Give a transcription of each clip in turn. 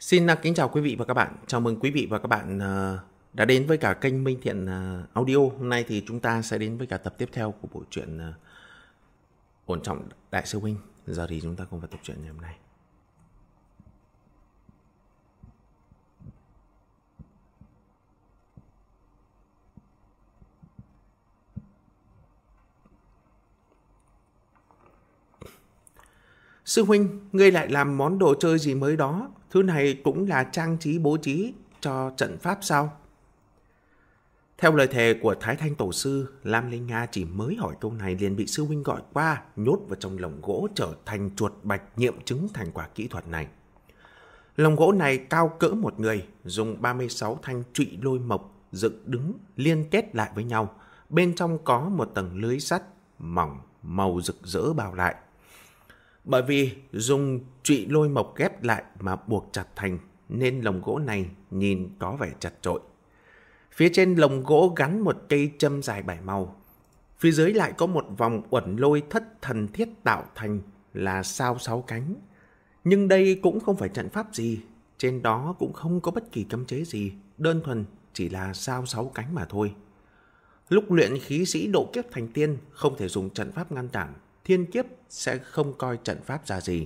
Xin kính chào quý vị và các bạn. Chào mừng quý vị và các bạn đã đến với cả kênh Minh Thiện Audio. Hôm nay thì chúng ta sẽ đến với cả tập tiếp theo của bộ truyện Ổn Trọng Đại Sư Huynh. Giờ thì chúng ta cùng vào tập truyện ngày hôm nay. Sư Huynh, ngươi lại làm món đồ chơi gì mới đó? Thứ này cũng là trang trí bố trí cho trận pháp sao? Theo lời thề của Thái Thanh Tổ Sư, Lam Linh Nga chỉ mới hỏi câu này liền bị sư huynh gọi qua, nhốt vào trong lồng gỗ trở thành chuột bạch nghiệm chứng thành quả kỹ thuật này. Lồng gỗ này cao cỡ một người, dùng 36 thanh trụy lôi mộc dựng đứng liên kết lại với nhau. Bên trong có một tầng lưới sắt mỏng màu rực rỡ bao lại. Bởi vì dùng trụy lôi mộc ghép lại mà buộc chặt thành nên lồng gỗ này nhìn có vẻ chật chội. Phía trên lồng gỗ gắn một cây châm dài 7 màu. Phía dưới lại có một vòng uẩn lôi thất thần thiết tạo thành là sao 6 cánh. Nhưng đây cũng không phải trận pháp gì. Trên đó cũng không có bất kỳ cấm chế gì. Đơn thuần chỉ là sao 6 cánh mà thôi. Lúc luyện khí sĩ độ kiếp thành tiên không thể dùng trận pháp ngăn cản. Thiên kiếp sẽ không coi trận pháp ra gì.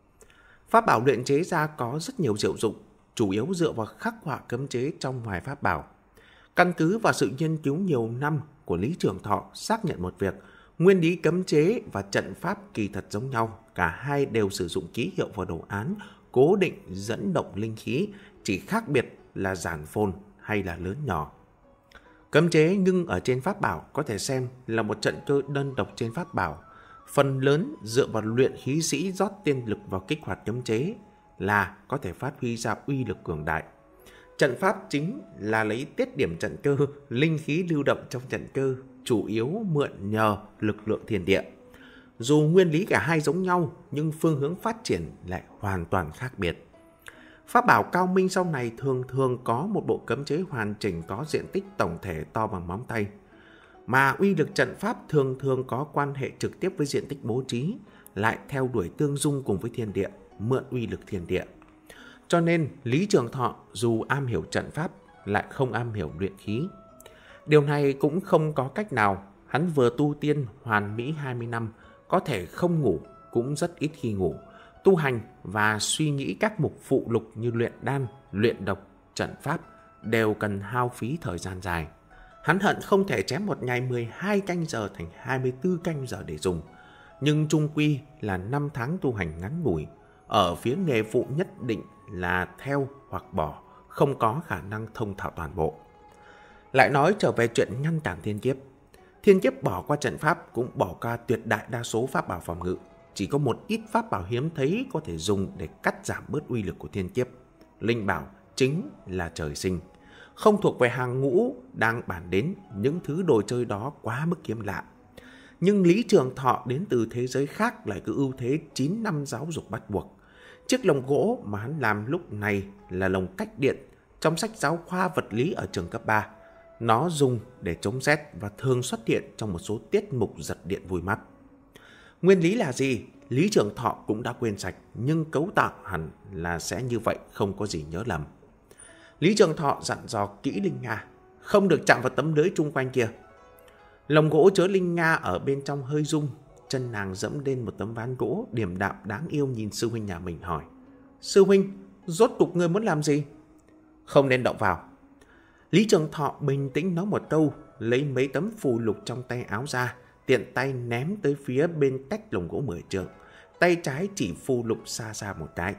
Pháp bảo luyện chế ra có rất nhiều diệu dụng, chủ yếu dựa vào khắc họa cấm chế trong ngoài pháp bảo. Căn cứ vào sự nghiên cứu nhiều năm của Lý Trường Thọ xác nhận một việc, nguyên lý cấm chế và trận pháp kỳ thật giống nhau, cả hai đều sử dụng ký hiệu và đồ án cố định dẫn động linh khí, chỉ khác biệt là giản phồn hay là lớn nhỏ. Cấm chế ngưng ở trên pháp bảo có thể xem là một trận cơ đơn độc trên pháp bảo. Phần lớn dựa vào luyện khí sĩ rót tiên lực vào kích hoạt cấm chế là có thể phát huy ra uy lực cường đại. Trận pháp chính là lấy tiết điểm trận cơ, linh khí lưu động trong trận cơ, chủ yếu mượn nhờ lực lượng thiên địa. Dù nguyên lý cả hai giống nhau, nhưng phương hướng phát triển lại hoàn toàn khác biệt. Pháp bảo cao minh sau này thường thường có một bộ cấm chế hoàn chỉnh có diện tích tổng thể to bằng móng tay. Mà uy lực trận pháp thường thường có quan hệ trực tiếp với diện tích bố trí, lại theo đuổi tương dung cùng với thiên địa, mượn uy lực thiên địa. Cho nên Lý Trường Thọ dù am hiểu trận pháp lại không am hiểu luyện khí. Điều này cũng không có cách nào, hắn vừa tu tiên hoàn mỹ 20 năm, có thể không ngủ cũng rất ít khi ngủ. Tu hành và suy nghĩ các mục phụ lục như luyện đan, luyện độc, trận pháp đều cần hao phí thời gian dài. Hắn hận không thể chém một ngày 12 canh giờ thành 24 canh giờ để dùng. Nhưng chung quy là 5 tháng tu hành ngắn ngủi. Ở phía nghề phụ nhất định là theo hoặc bỏ, không có khả năng thông thạo toàn bộ. Lại nói trở về chuyện ngăn cản thiên kiếp. Thiên kiếp bỏ qua trận pháp cũng bỏ qua tuyệt đại đa số pháp bảo phòng ngự. Chỉ có một ít pháp bảo hiếm thấy có thể dùng để cắt giảm bớt uy lực của thiên kiếp. Linh bảo chính là trời sinh. Không thuộc về hàng ngũ đang bàn đến, những thứ đồ chơi đó quá mức hiếm lạ. Nhưng Lý Trường Thọ đến từ thế giới khác lại cứ ưu thế 9 năm giáo dục bắt buộc. Chiếc lồng gỗ mà hắn làm lúc này là lồng cách điện trong sách giáo khoa vật lý ở trường cấp 3. Nó dùng để chống sét và thường xuất hiện trong một số tiết mục giật điện vui mắt. Nguyên lý là gì? Lý Trường Thọ cũng đã quên sạch, nhưng cấu tạo hẳn là sẽ như vậy, không có gì nhớ lầm. Lý Trường Thọ dặn dò kỹ Linh Nga, không được chạm vào tấm lưới chung quanh kia. Lồng gỗ chứa Linh Nga ở bên trong hơi rung, chân nàng dẫm lên một tấm ván gỗ điềm đạm đáng yêu nhìn sư huynh nhà mình hỏi. Sư huynh, rốt cuộc ngươi muốn làm gì? Không nên động vào. Lý Trường Thọ bình tĩnh nói một câu, lấy mấy tấm phù lục trong tay áo ra, tiện tay ném tới phía bên cách lồng gỗ 10 trượng. Tay trái chỉ phù lục xa xa một cái.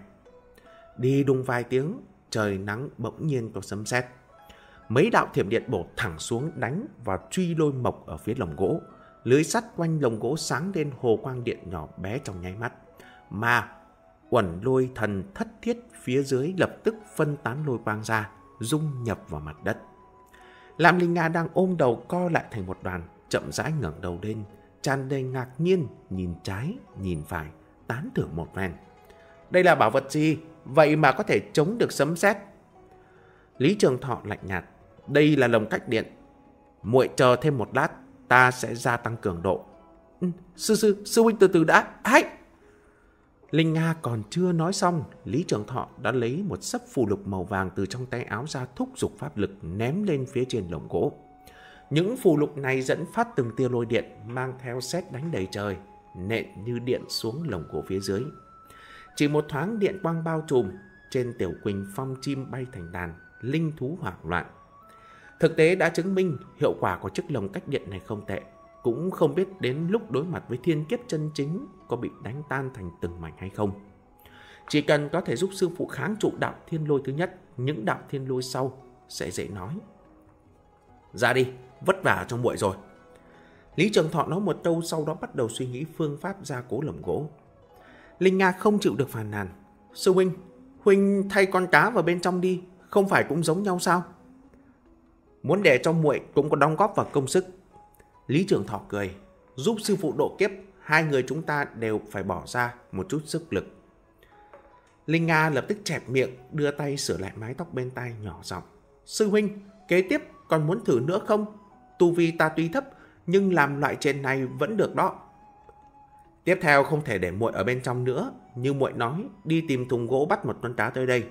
Đi đùng vài tiếng, trời nắng bỗng nhiên có sấm sét. Mấy đạo thiểm điện bổ thẳng xuống đánh vào truy lôi mộc ở phía lồng gỗ. Lưới sắt quanh lồng gỗ sáng lên hồ quang điện nhỏ bé trong nháy mắt. Mà uẩn lôi thần thất thiết phía dưới lập tức phân tán lôi quang ra, dung nhập vào mặt đất. Lam Linh Nga đang ôm đầu co lại thành một đoàn, chậm rãi ngẩng đầu lên, tràn đầy ngạc nhiên, nhìn trái, nhìn phải, tán thưởng một phen. Đây là bảo vật gì? Vậy mà có thể chống được sấm sét? Lý Trường Thọ lạnh nhạt. Đây là lồng cách điện. Muội chờ thêm một lát, ta sẽ gia tăng cường độ. Sư huynh từ từ đã. Hãy! Linh Nga còn chưa nói xong, Lý Trường Thọ đã lấy một xấp phù lục màu vàng từ trong tay áo ra, thúc giục pháp lực ném lên phía trên lồng gỗ. Những phù lục này dẫn phát từng tia lôi điện mang theo sét đánh đầy trời, nện như điện xuống lồng gỗ phía dưới. Chỉ một thoáng điện quang bao trùm, trên Tiểu Quỳnh Phong chim bay thành đàn, linh thú hoảng loạn. Thực tế đã chứng minh hiệu quả của chiếc lồng cách điện này không tệ. Cũng không biết đến lúc đối mặt với thiên kiếp chân chính có bị đánh tan thành từng mảnh hay không. Chỉ cần có thể giúp sư phụ kháng trụ đạo thiên lôi thứ nhất, những đạo thiên lôi sau sẽ dễ nói. Ra đi, vất vả trong muội rồi. Lý Trường Thọ nói một câu, sau đó bắt đầu suy nghĩ phương pháp gia cố lồng gỗ. Linh Nga không chịu được phàn nàn. Sư huynh, huynh thay con cá vào bên trong đi, không phải cũng giống nhau sao? Muốn để cho muội cũng có đóng góp vào công sức. Lý Trường Thọ cười. Giúp sư phụ độ kiếp, hai người chúng ta đều phải bỏ ra một chút sức lực. Linh Nga lập tức chẹp miệng, đưa tay sửa lại mái tóc bên tai, nhỏ giọng. Sư huynh, kế tiếp còn muốn thử nữa không? Tu vi ta tuy thấp, nhưng làm loại trên này vẫn được đó. Tiếp theo không thể để muội ở bên trong nữa, như muội nói, đi tìm thùng gỗ bắt một con cá tới đây.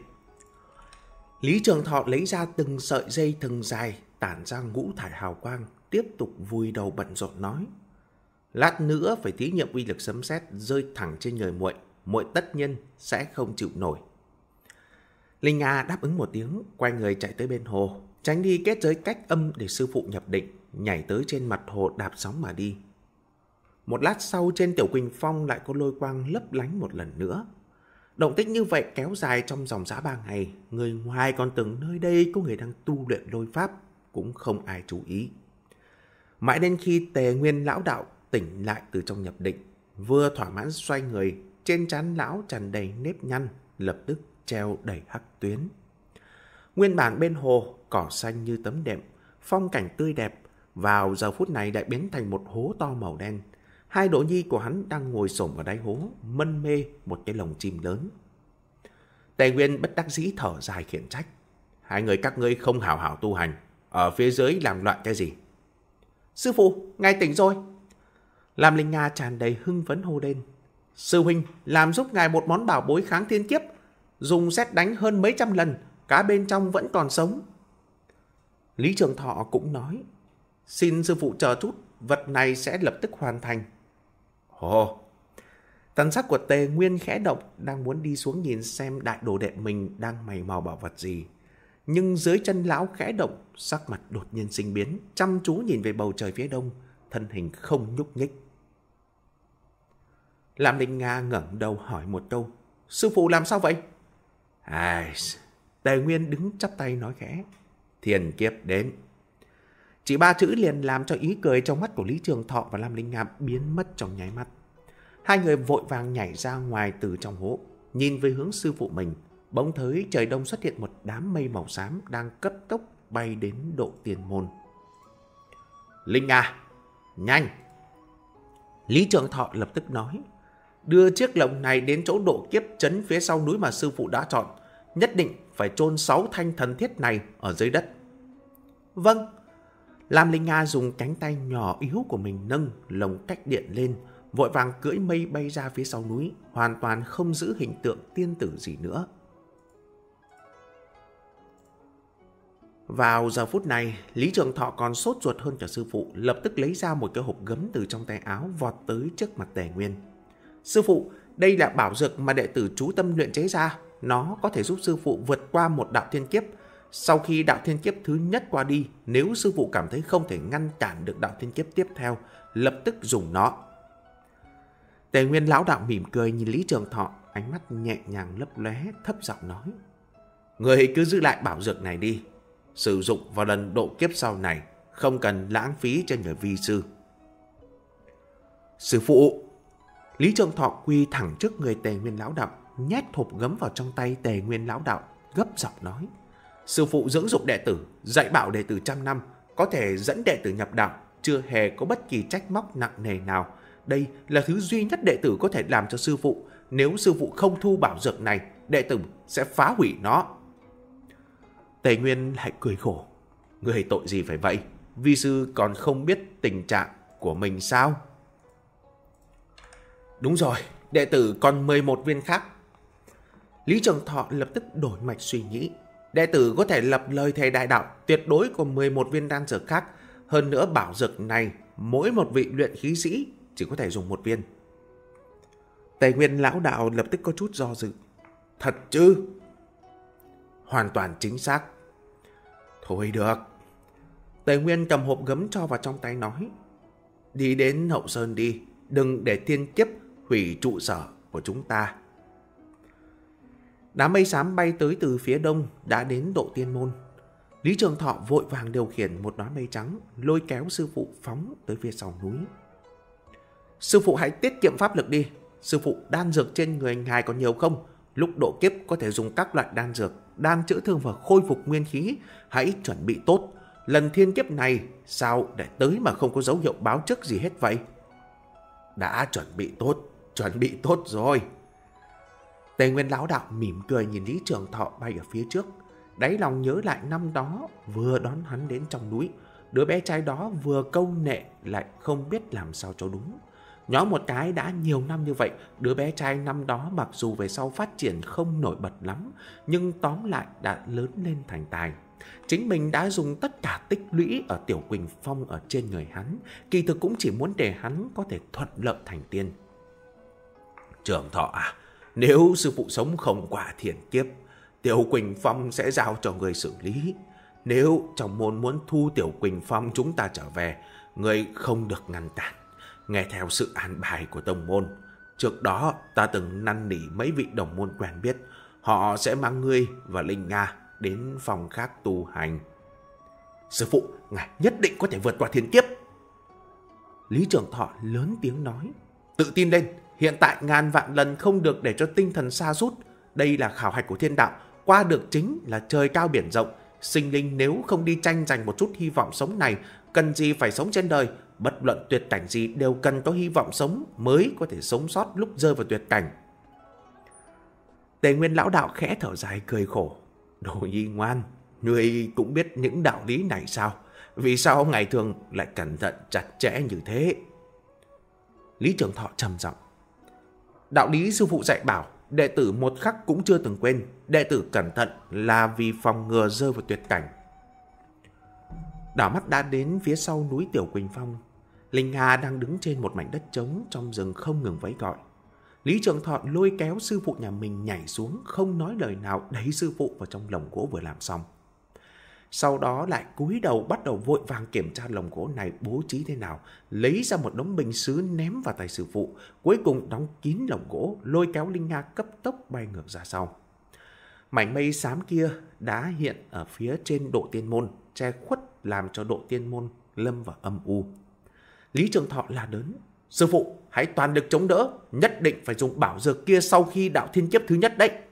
Lý Trường Thọ lấy ra từng sợi dây thừng dài, tản ra ngũ thải hào quang, tiếp tục vùi đầu bận rộn nói. Lát nữa phải thí nghiệm uy lực sấm sét rơi thẳng trên người muội, muội tất nhiên sẽ không chịu nổi. Linh Nga đáp ứng một tiếng, quay người chạy tới bên hồ, tránh đi kết giới cách âm để sư phụ nhập định, nhảy tới trên mặt hồ đạp sóng mà đi. Một lát sau, trên Tiểu Quỳnh Phong lại có lôi quang lấp lánh một lần nữa. Động tích như vậy kéo dài trong dòng dã 3 ngày, người ngoài còn tưởng nơi đây có người đang tu luyện lôi pháp, cũng không ai chú ý. Mãi đến khi Tề Nguyên lão đạo tỉnh lại từ trong nhập định, vừa thỏa mãn xoay người, trên trán lão tràn đầy nếp nhăn, lập tức treo đầy hắc tuyến. Nguyên bản bên hồ, cỏ xanh như tấm đệm, phong cảnh tươi đẹp, vào giờ phút này đã biến thành một hố to màu đen. Hai đồ nhi của hắn đang ngồi xổm ở đáy hố, mân mê một cái lồng chim lớn. Tề Nguyên bất đắc dĩ thở dài khiển trách. Hai người các ngươi không hảo hảo tu hành, ở phía dưới làm loạn cái gì? Sư phụ, ngài tỉnh rồi. Lam Linh Nga tràn đầy hưng phấn hô lên. Sư huynh, làm giúp ngài một món bảo bối kháng thiên kiếp, dùng sét đánh hơn mấy trăm lần, cá bên trong vẫn còn sống. Lý Trường Thọ cũng nói. Xin sư phụ chờ chút, vật này sẽ lập tức hoàn thành. Ồ! Thần sắc của Tề Nguyên khẽ động, đang muốn đi xuống nhìn xem đại đồ đệ mình đang mày mò bảo vật gì. Nhưng dưới chân lão khẽ động, sắc mặt đột nhiên sinh biến, chăm chú nhìn về bầu trời phía đông, thân hình không nhúc nhích. Lam Linh Nga ngẩng đầu hỏi một câu. Sư phụ làm sao vậy? Tề Nguyên đứng chắp tay nói khẽ. Thiên kiếp đến. Chỉ 3 chữ liền làm cho ý cười trong mắt của Lý Trường Thọ và Lam Linh Nga biến mất trong nháy mắt. Hai người vội vàng nhảy ra ngoài từ trong hố, nhìn về hướng sư phụ mình. Bỗng thấy trời đông xuất hiện một đám mây màu xám đang cấp tốc bay đến độ tiên môn. Linh Nga, nhanh! Lý Trường Thọ lập tức nói. Đưa chiếc lồng này đến chỗ độ kiếp trấn phía sau núi mà sư phụ đã chọn. Nhất định phải chôn 6 thanh thần thiết này ở dưới đất. Vâng. Lam Linh Nga dùng cánh tay nhỏ yếu của mình nâng lồng cách điện lên, vội vàng cưỡi mây bay ra phía sau núi, hoàn toàn không giữ hình tượng tiên tử gì nữa. Vào giờ phút này, Lý Trường Thọ còn sốt ruột hơn cả sư phụ, lập tức lấy ra một cái hộp gấm từ trong tay áo, vọt tới trước mặt Tề Nguyên. Sư phụ, đây là bảo dược mà đệ tử chú tâm luyện chế ra, nó có thể giúp sư phụ vượt qua một đạo thiên kiếp. Sau khi đạo thiên kiếp thứ nhất qua đi, nếu sư phụ cảm thấy không thể ngăn cản được đạo thiên kiếp tiếp theo, lập tức dùng nó. Tề Nguyên lão đạo mỉm cười nhìn Lý Trường Thọ, ánh mắt nhẹ nhàng lấp lóe, thấp giọng nói. Người cứ giữ lại bảo dược này đi, sử dụng vào lần độ kiếp sau này, không cần lãng phí cho người vi sư. Sư phụ! Lý Trường Thọ quy thẳng trước người Tề Nguyên lão đạo, nhét hộp gấm vào trong tay Tề Nguyên lão đạo, gấp giọng nói. Sư phụ dưỡng dục đệ tử, dạy bảo đệ tử trăm năm, có thể dẫn đệ tử nhập đạo, chưa hề có bất kỳ trách móc nặng nề nào. Đây là thứ duy nhất đệ tử có thể làm cho sư phụ. Nếu sư phụ không thu bảo dược này, đệ tử sẽ phá hủy nó. Tề Nguyên lại cười khổ. Người tội gì phải vậy? Vi sư còn không biết tình trạng của mình sao? Đúng rồi, đệ tử còn 11 viên khác. Lý Trường Thọ lập tức đổi mạch suy nghĩ. Đệ tử có thể lập lời thề đại đạo tuyệt đối của 11 viên đan dược khác. Hơn nữa bảo dược này mỗi một vị luyện khí sĩ chỉ có thể dùng 1 viên. Tề Nguyên lão đạo lập tức có chút do dự. Thật chứ? Hoàn toàn chính xác. Thôi được. Tề Nguyên cầm hộp gấm cho vào trong tay nói. Đi đến Hậu Sơn đi, đừng để thiên kiếp hủy trụ sở của chúng ta. Đám mây xám bay tới từ phía đông đã đến Độ Tiên Môn. Lý Trường Thọ vội vàng điều khiển một đóa mây trắng, lôi kéo sư phụ phóng tới phía sau núi. Sư phụ hãy tiết kiệm pháp lực đi. Sư phụ, đan dược trên người ngài còn nhiều không? Lúc độ kiếp có thể dùng các loại đan dược, đan chữa thương và khôi phục nguyên khí. Hãy chuẩn bị tốt. Lần thiên kiếp này sao để tới mà không có dấu hiệu báo trước gì hết vậy? Đã chuẩn bị tốt rồi. Tề Nguyên lão đạo mỉm cười nhìn Lý Trường Thọ bay ở phía trước. Đáy lòng nhớ lại năm đó vừa đón hắn đến trong núi, đứa bé trai đó vừa câu nệ lại không biết làm sao cho đúng. Nhó một cái đã nhiều năm như vậy, đứa bé trai năm đó mặc dù về sau phát triển không nổi bật lắm, nhưng tóm lại đã lớn lên thành tài. Chính mình đã dùng tất cả tích lũy ở Tiểu Quỳnh Phong ở trên người hắn, kỳ thực cũng chỉ muốn để hắn có thể thuận lợi thành tiên. Trường Thọ à, nếu sư phụ sống không qua thiên kiếp, Tiểu Quỳnh Phong sẽ giao cho người xử lý. Nếu trong môn muốn thu Tiểu Quỳnh Phong chúng ta trở về, người không được ngăn cản, nghe theo sự an bài của tông môn. Trước đó ta từng năn nỉ mấy vị đồng môn quen biết, họ sẽ mang ngươi và Linh Nga đến phòng khác tu hành. Sư phụ, ngài nhất định có thể vượt qua thiên kiếp. Lý Trường Thọ lớn tiếng nói. Tự tin lên, hiện tại ngàn vạn lần không được để cho tinh thần sa sút. Đây là khảo hạch của thiên đạo, qua được chính là trời cao biển rộng. Sinh linh nếu không đi tranh giành một chút hy vọng sống này, cần gì phải sống trên đời. Bất luận tuyệt cảnh gì đều cần có hy vọng sống mới có thể sống sót lúc rơi vào tuyệt cảnh. Tề Nguyên lão đạo khẽ thở dài cười khổ. Đồ nhi ngoan, ngươi cũng biết những đạo lý này sao? Vì sao ngày thường lại cẩn thận chặt chẽ như thế? Lý Trường Thọ trầm giọng. Đạo lý sư phụ dạy bảo, đệ tử một khắc cũng chưa từng quên. Đệ tử cẩn thận là vì phòng ngừa rơi vào tuyệt cảnh. Đảo mắt đã đến phía sau núi Tiểu Quỳnh Phong. Linh Nga đang đứng trên một mảnh đất trống trong rừng không ngừng vẫy gọi. Lý Trường Thọ lôi kéo sư phụ nhà mình nhảy xuống, không nói lời nào đẩy sư phụ vào trong lồng gỗ vừa làm xong. Sau đó lại cúi đầu bắt đầu vội vàng kiểm tra lồng gỗ này bố trí thế nào, lấy ra một đống bình sứ ném vào tay sư phụ, cuối cùng đóng kín lồng gỗ, lôi kéo Linh Nga cấp tốc bay ngược ra sau. Mảnh mây xám kia đã hiện ở phía trên Độ Tiên Môn, che khuất làm cho Độ Tiên Môn lâm vào âm u. Lý Trường Thọ la lớn. Sư phụ, hãy toàn lực chống đỡ, nhất định phải dùng bảo dược kia sau khi đạo thiên kiếp thứ nhất đấy.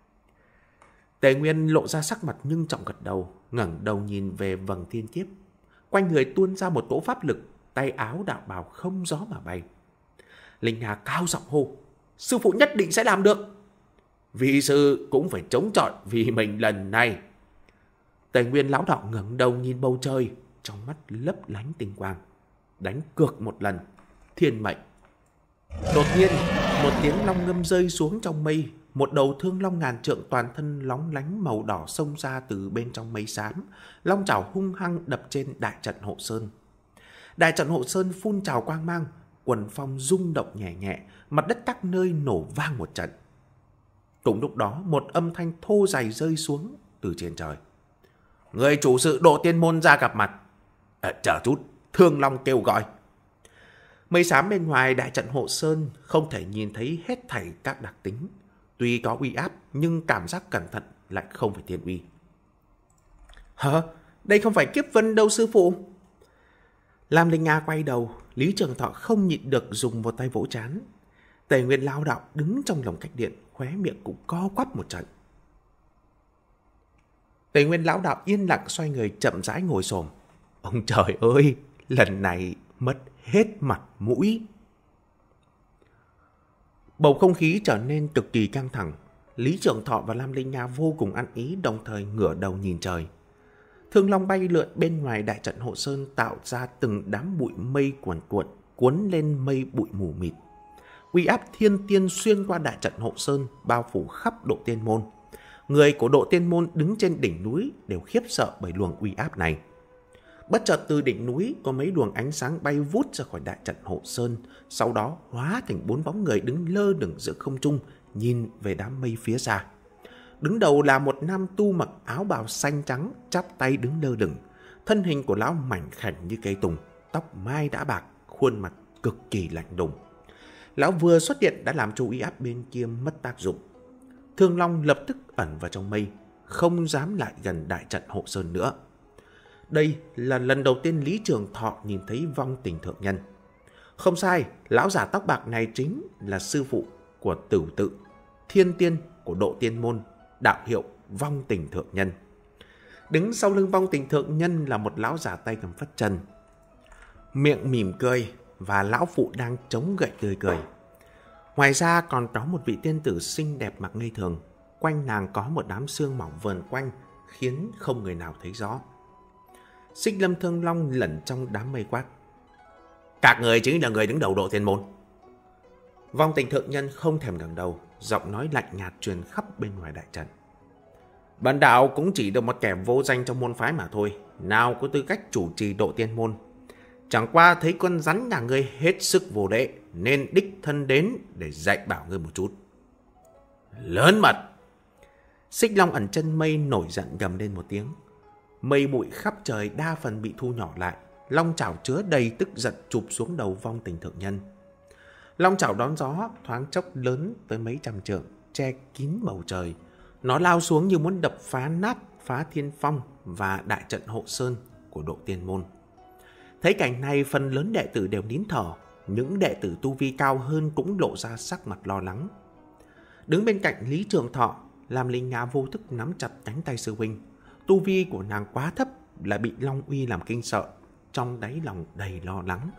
Tề Nguyên lộ ra sắc mặt nhưng trọng gật đầu, ngẩng đầu nhìn về vầng thiên kiếp. Quanh người tuôn ra một cỗ pháp lực, tay áo đạo bào không gió mà bay. Linh Hà cao giọng hô. Sư phụ nhất định sẽ làm được. Vì sư cũng phải chống chọi vì mình lần này. Tề Nguyên lão đạo ngẩng đầu nhìn bầu trời, trong mắt lấp lánh tinh quang. Đánh cược một lần, thiên mệnh. Đột nhiên, một tiếng long ngâm rơi xuống trong mây. Một đầu thương long ngàn trượng toàn thân lóng lánh màu đỏ xông ra từ bên trong mây xám. Long chảo hung hăng đập trên đại trận hộ sơn. Đại trận hộ sơn phun trào quang mang, quần phong rung động nhẹ nhẹ, mặt đất các nơi nổ vang một trận. Cùng lúc đó, một âm thanh thô dày rơi xuống từ trên trời. Người chủ sự Độ Tiên Môn ra gặp mặt. Chờ chút, Thương Long kêu gọi. Mây xám bên ngoài đại trận hộ sơn không thể nhìn thấy hết thảy các đặc tính. Tuy có uy áp nhưng cảm giác cẩn thận lại không phải thiên uy. Hả? Đây không phải kiếp vân đâu sư phụ. Lam Linh Nga quay đầu, Lý Trường Thọ không nhịn được dùng một tay vỗ trán. Tề Nguyên lao đạo đứng trong lồng cách điện, khóe miệng cũng co quắp một trận. Tề Nguyên lão đạo yên lặng xoay người chậm rãi ngồi xổm. Ông trời ơi, lần này mất hết mặt mũi. Bầu không khí trở nên cực kỳ căng thẳng. Lý Trường Thọ và Lam Linh Nga vô cùng ăn ý, đồng thời ngửa đầu nhìn trời. Thương long bay lượn bên ngoài đại trận hộ sơn tạo ra từng đám bụi mây cuồn cuộn, cuốn lên mây bụi mù mịt. Uy áp thiên tiên xuyên qua đại trận hộ sơn, bao phủ khắp Độ Tiên Môn. Người của Độ Tiên Môn đứng trên đỉnh núi đều khiếp sợ bởi luồng uy áp này. Bất chợt từ đỉnh núi có mấy luồng ánh sáng bay vút ra khỏi đại trận hộ sơn, sau đó hóa thành 4 bóng người đứng lơ lửng giữa không trung, nhìn về đám mây phía xa. Đứng đầu là một nam tu mặc áo bào xanh trắng, chắp tay đứng lơ lửng. Thân hình của lão mảnh khảnh như cây tùng, tóc mai đã bạc, khuôn mặt cực kỳ lạnh lùng. Lão vừa xuất hiện đã làm cho uy áp bên kia mất tác dụng. Thương Long lập tức ẩn vào trong mây, không dám lại gần đại trận hộ sơn nữa. Đây là lần đầu tiên Lý Trường Thọ nhìn thấy vong tình thượng nhân. Không sai, lão giả tóc bạc này chính là sư phụ của Tửu Tự, thiên tiên của Độ Tiên Môn, đạo hiệu vong tình thượng nhân. Đứng sau lưng vong tình thượng nhân là một lão giả tay cầm phất trần, miệng mỉm cười, và lão phụ đang chống gậy tươi cười. Ngoài ra còn có một vị tiên tử xinh đẹp mặc ngây thường, quanh nàng có một đám sương mỏng vờn quanh, khiến không người nào thấy rõ. Xích Lâm Thương Long lẩn trong đám mây quát: các người chính là người đứng đầu Độ Tiên Môn. Vong tình thượng nhân không thèm ngẩng đầu, giọng nói lạnh nhạt truyền khắp bên ngoài đại trận: bần đạo cũng chỉ được một kẻ vô danh trong môn phái mà thôi, nào có tư cách chủ trì Độ Tiên Môn. Chẳng qua thấy con rắn nhà ngươi hết sức vô lễ, nên đích thân đến để dạy bảo ngươi một chút. Lớn mật! Xích Long ẩn chân mây nổi giận gầm lên một tiếng. Mây bụi khắp trời đa phần bị thu nhỏ lại, long chảo chứa đầy tức giận chụp xuống đầu vong tình thượng nhân. Long chảo đón gió thoáng chốc lớn tới mấy trăm trượng, che kín bầu trời. Nó lao xuống như muốn đập phá nát Phá Thiên Phong và đại trận hộ sơn của Độ Tiên Môn. Thấy cảnh này, phần lớn đệ tử đều nín thở, những đệ tử tu vi cao hơn cũng lộ ra sắc mặt lo lắng. Đứng bên cạnh Lý Trường Thọ, Lam Linh Nga vô thức nắm chặt cánh tay sư huynh. Tu vi của nàng quá thấp, lại bị Long uy làm kinh sợ, trong đáy lòng đầy lo lắng.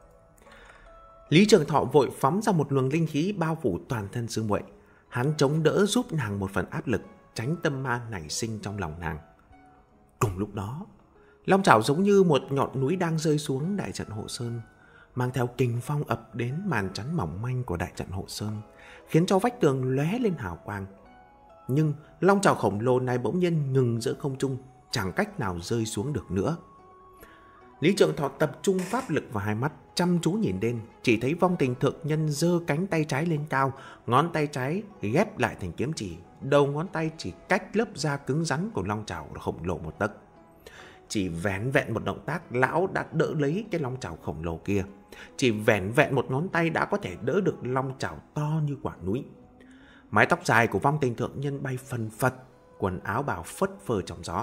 Lý Trường Thọ vội phóng ra một luồng linh khí bao phủ toàn thân sư muội. Hắn chống đỡ giúp nàng một phần áp lực, tránh tâm ma nảy sinh trong lòng nàng. Cùng lúc đó, long chảo giống như một ngọn núi đang rơi xuống đại trận hộ sơn, mang theo kình phong ập đến màn chắn mỏng manh của đại trận hộ sơn, khiến cho vách tường lóe lên hào quang. Nhưng long chảo khổng lồ này bỗng nhiên ngừng giữa không trung, chẳng cách nào rơi xuống được nữa. Lý Trường Thọ tập trung pháp lực vào hai mắt, chăm chú nhìn lên, chỉ thấy vong tình thượng nhân giơ cánh tay trái lên cao, ngón tay trái ghép lại thành kiếm chỉ, đầu ngón tay chỉ cách lớp da cứng rắn của long chảo khổng lồ một tấc. Chỉ vẻn vẹn một động tác, lão đã đỡ lấy cái long chảo khổng lồ kia. Chỉ vẻn vẹn một ngón tay đã có thể đỡ được long chảo to như quả núi. Mái tóc dài của vong tình thượng nhân bay phần phật, quần áo bào phất phơ trong gió.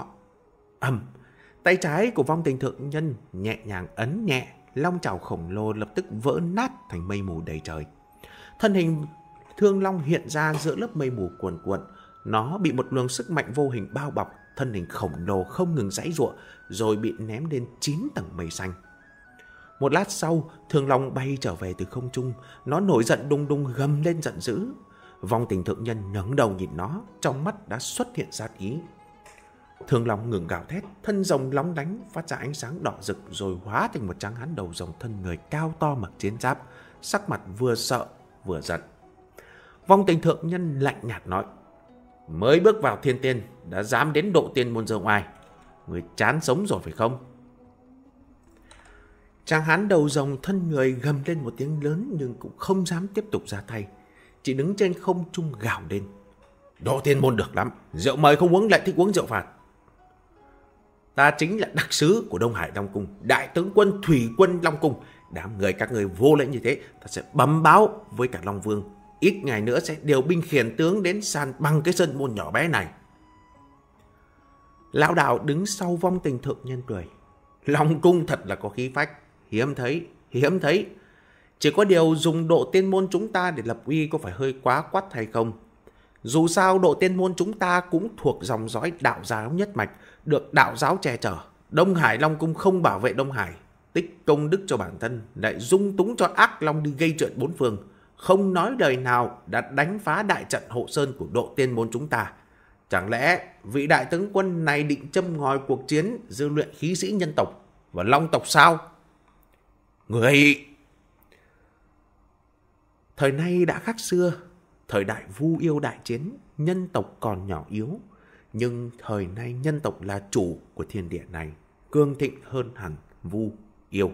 Tay trái của vong tình thượng nhân nhẹ nhàng ấn nhẹ, long chảo khổng lồ lập tức vỡ nát thành mây mù đầy trời. Thân hình thương long hiện ra giữa lớp mây mù cuồn cuộn, nó bị một luồng sức mạnh vô hình bao bọc, thân hình khổng lồ không ngừng giãy giụa, rồi bị ném lên 9 tầng mây xanh. Một lát sau, thương long bay trở về từ không trung, nó nổi giận đùng đùng gầm lên giận dữ. Vong tình thượng nhân ngẩng đầu nhìn nó, trong mắt đã xuất hiện sát ý. Thương long ngừng gào thét, thân rồng lóng lánh phát ra ánh sáng đỏ rực, rồi hóa thành một tráng hán đầu rồng thân người cao to mặc chiến giáp, sắc mặt vừa sợ vừa giận. Vong tình thượng nhân lạnh nhạt nói: mới bước vào thiên tiên đã dám đến Độ Tiên Môn giơ oai, người chán sống rồi phải không? Tráng hán đầu rồng thân người gầm lên một tiếng lớn, nhưng cũng không dám tiếp tục ra tay, chỉ đứng trên không trung gào lên: Độ Tiên Môn được lắm, rượu mời không uống lại thích uống rượu phạt. Ta chính là đặc sứ của Đông Hải Long Cung, đại tướng quân thủy quân Long Cung. Đám người các người vô lễ như thế, ta sẽ bấm báo với cả Long Vương, ít ngày nữa sẽ điều binh khiển tướng đến san bằng cái sân môn nhỏ bé này. Lão đạo đứng sau vong tình thượng nhân cười: Long Cung thật là có khí phách, hiếm thấy. Chỉ có điều dùng Độ Tiên Môn chúng ta để lập uy có phải hơi quá quắt hay không? Dù sao Độ Tiên Môn chúng ta cũng thuộc dòng dõi đạo giáo nhất mạch, được đạo giáo che chở. Đông Hải Long Cung không bảo vệ Đông Hải, tích công đức cho bản thân, lại dung túng cho ác long đi gây chuyện bốn phương, không nói lời nào đã đánh phá đại trận hộ sơn của Độ Tiên Môn chúng ta. Chẳng lẽ vị đại tướng quân này định châm ngòi cuộc chiến giữa luyện khí sĩ nhân tộc và long tộc sao? Người... Thời nay đã khác xưa, thời đại vu yêu đại chiến, nhân tộc còn nhỏ yếu. Nhưng thời nay nhân tộc là chủ của thiên địa này, cương thịnh hơn hẳn vu yêu.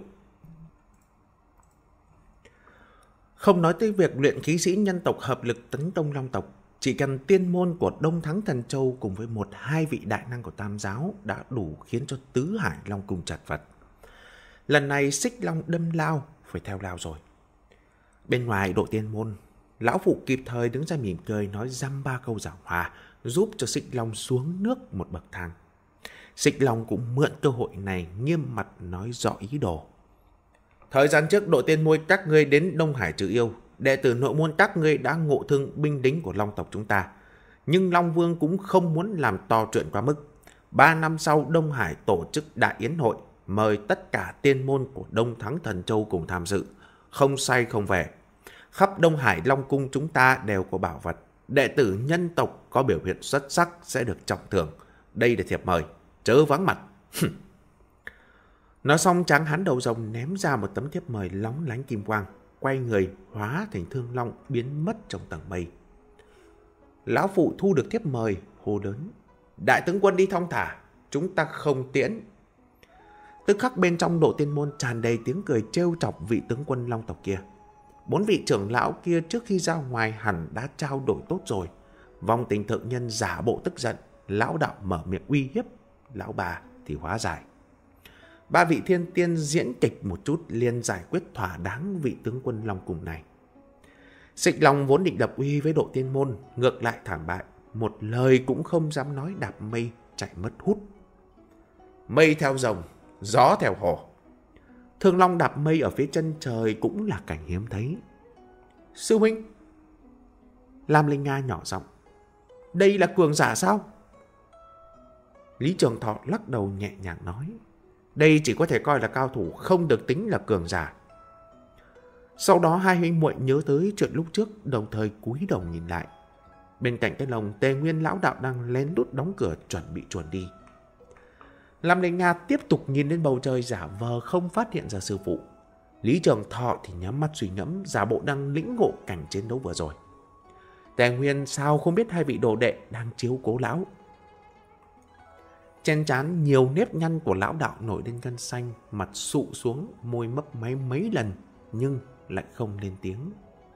Không nói tới việc luyện khí sĩ nhân tộc hợp lực tấn công long tộc, chỉ cần tiên môn của Đông Thắng Thần Châu cùng với 1-2 vị đại năng của Tam Giáo đã đủ khiến cho tứ hải long cung chật vật. Lần này Xích Long đâm lao, phải theo lao rồi. Bên ngoài đội tiên môn, lão phụ kịp thời đứng ra mỉm cười nói dăm ba câu giảng hòa, giúp cho Xích Long xuống nước một bậc thang. Xích Long cũng mượn cơ hội này nghiêm mặt nói rõ ý đồ. Thời gian trước đội tiên môn các ngươi đến Đông Hải trừ yêu, đệ tử nội môn các ngươi đã ngộ thương binh lính của Long tộc chúng ta. Nhưng Long Vương cũng không muốn làm to chuyện quá mức. 3 năm sau Đông Hải tổ chức đại yến hội, mời tất cả tiên môn của Đông Thắng Thần Châu cùng tham dự. Không say không về. Khắp Đông Hải Long Cung chúng ta đều có bảo vật. Đệ tử nhân tộc có biểu hiện xuất sắc sẽ được trọng thưởng. Đây là thiệp mời, chớ vắng mặt. Nói xong tráng hán đầu rồng ném ra một tấm thiệp mời lóng lánh kim quang, quay người hóa thành thương long biến mất trong tầng mây. Lão phụ thu được thiệp mời, hô lớn: Đại tướng quân đi thong thả, chúng ta không tiễn. Tức khắc bên trong đội tiên môn tràn đầy tiếng cười trêu chọc vị tướng quân long tộc kia. 4 vị trưởng lão kia trước khi ra ngoài hẳn đã trao đổi tốt rồi. Vong tình thượng nhân giả bộ tức giận, lão đạo mở miệng uy hiếp, lão bà thì hóa giải. 3 vị thiên tiên diễn kịch một chút liền giải quyết thỏa đáng vị tướng quân long cùng này. Xích Long vốn định lập uy với đội tiên môn, ngược lại thảm bại, một lời cũng không dám nói, đạp mây chạy mất hút. Mây theo rồng, gió theo hồ. Thương long đạp mây ở phía chân trời cũng là cảnh hiếm thấy. Sư huynh, Lam Linh Nga nhỏ giọng: Đây là cường giả sao? Lý Trường Thọ lắc đầu nhẹ nhàng nói: Đây chỉ có thể coi là cao thủ, không được tính là cường giả. Sau đó hai huynh muội nhớ tới chuyện lúc trước, đồng thời cúi đầu nhìn lại. Bên cạnh cái lồng, Tề Nguyên lão đạo đang lén lút đóng cửa chuẩn bị chuồn đi. Lam Linh Nga tiếp tục nhìn lên bầu trời, giả vờ không phát hiện ra sư phụ. Lý Trường Thọ thì nhắm mắt suy ngẫm, giả bộ đang lĩnh ngộ cảnh chiến đấu vừa rồi. Tề Nguyên sao không biết hai vị đồ đệ đang chiếu cố lão. Trên trán nhiều nếp nhăn của lão đạo nổi lên gân xanh, mặt sụ xuống, môi mấp máy mấy lần nhưng lại không lên tiếng.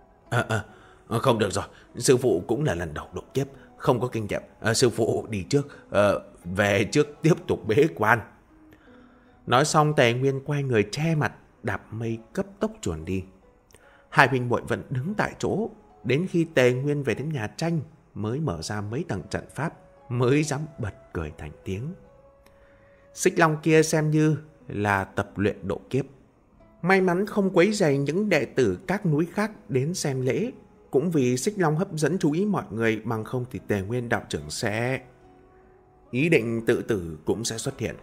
Không được rồi, sư phụ cũng là lần đầu độ kiếp, không có kinh nghiệm. Sư phụ đi trước, về trước tiếp tục bế quan. Nói xong Tề Nguyên quay người che mặt, đạp mây cấp tốc chuồn đi. Hai huynh muội vẫn đứng tại chỗ, đến khi Tề Nguyên về đến nhà tranh mới mở ra mấy tầng trận pháp, mới dám bật cười thành tiếng. Xích Long kia xem như là tập luyện độ kiếp. May mắn không quấy rầy những đệ tử các núi khác đến xem lễ. Cũng vì Xích Long hấp dẫn chú ý mọi người, bằng không thì Tề Nguyên đạo trưởng sẽ... ý định tự tử cũng sẽ xuất hiện.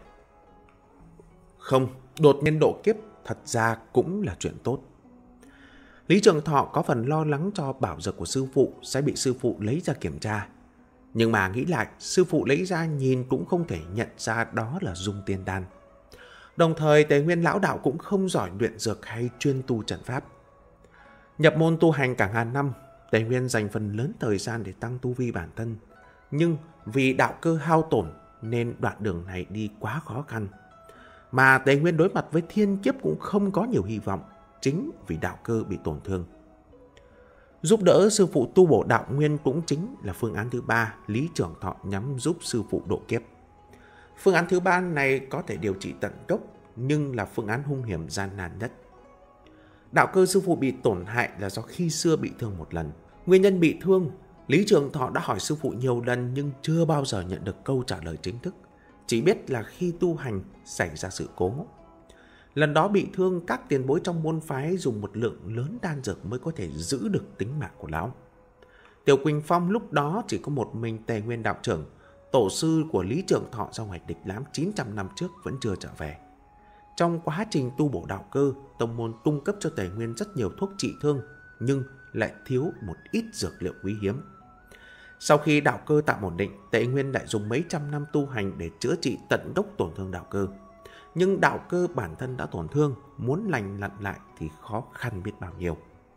Không, đột nhiên độ kiếp thật ra cũng là chuyện tốt. Lý Trường Thọ có phần lo lắng cho bảo dược của sư phụ sẽ bị sư phụ lấy ra kiểm tra. Nhưng mà nghĩ lại, sư phụ lấy ra nhìn cũng không thể nhận ra đó là dung tiên đan. Đồng thời Tề Nguyên lão đạo cũng không giỏi luyện dược hay chuyên tu trận pháp. Nhập môn tu hành cả ngàn năm, Tề Nguyên dành phần lớn thời gian để tăng tu vi bản thân. Nhưng vì đạo cơ hao tổn nên đoạn đường này đi quá khó khăn. Mà Tề Nguyên đối mặt với thiên kiếp cũng không có nhiều hy vọng, chính vì đạo cơ bị tổn thương. Giúp đỡ sư phụ tu bổ đạo nguyên cũng chính là phương án thứ 3 Lý Trường Thọ nhắm giúp sư phụ độ kiếp. Phương án thứ 3 này có thể điều trị tận gốc, nhưng là phương án hung hiểm gian nan nhất. Đạo cơ sư phụ bị tổn hại là do khi xưa bị thương một lần. Nguyên nhân bị thương, Lý Trường Thọ đã hỏi sư phụ nhiều lần nhưng chưa bao giờ nhận được câu trả lời chính thức. Chỉ biết là khi tu hành xảy ra sự cố. Lần đó bị thương, các tiền bối trong môn phái dùng một lượng lớn đan dược mới có thể giữ được tính mạng của lão. Tiểu Quỳnh Phong lúc đó chỉ có một mình Tề Nguyên đạo trưởng, tổ sư của Lý Trường Thọ ra ngoài địch lãm 900 năm trước vẫn chưa trở về. Trong quá trình tu bổ đạo cơ, tông môn cung cấp cho Tề Nguyên rất nhiều thuốc trị thương, nhưng lại thiếu một ít dược liệu quý hiếm. Sau khi đạo cơ tạm ổn định, Tề Nguyên lại dùng mấy trăm năm tu hành để chữa trị tận gốc tổn thương đạo cơ. Nhưng đạo cơ bản thân đã tổn thương, muốn lành lặn lại thì khó khăn biết bao nhiêu.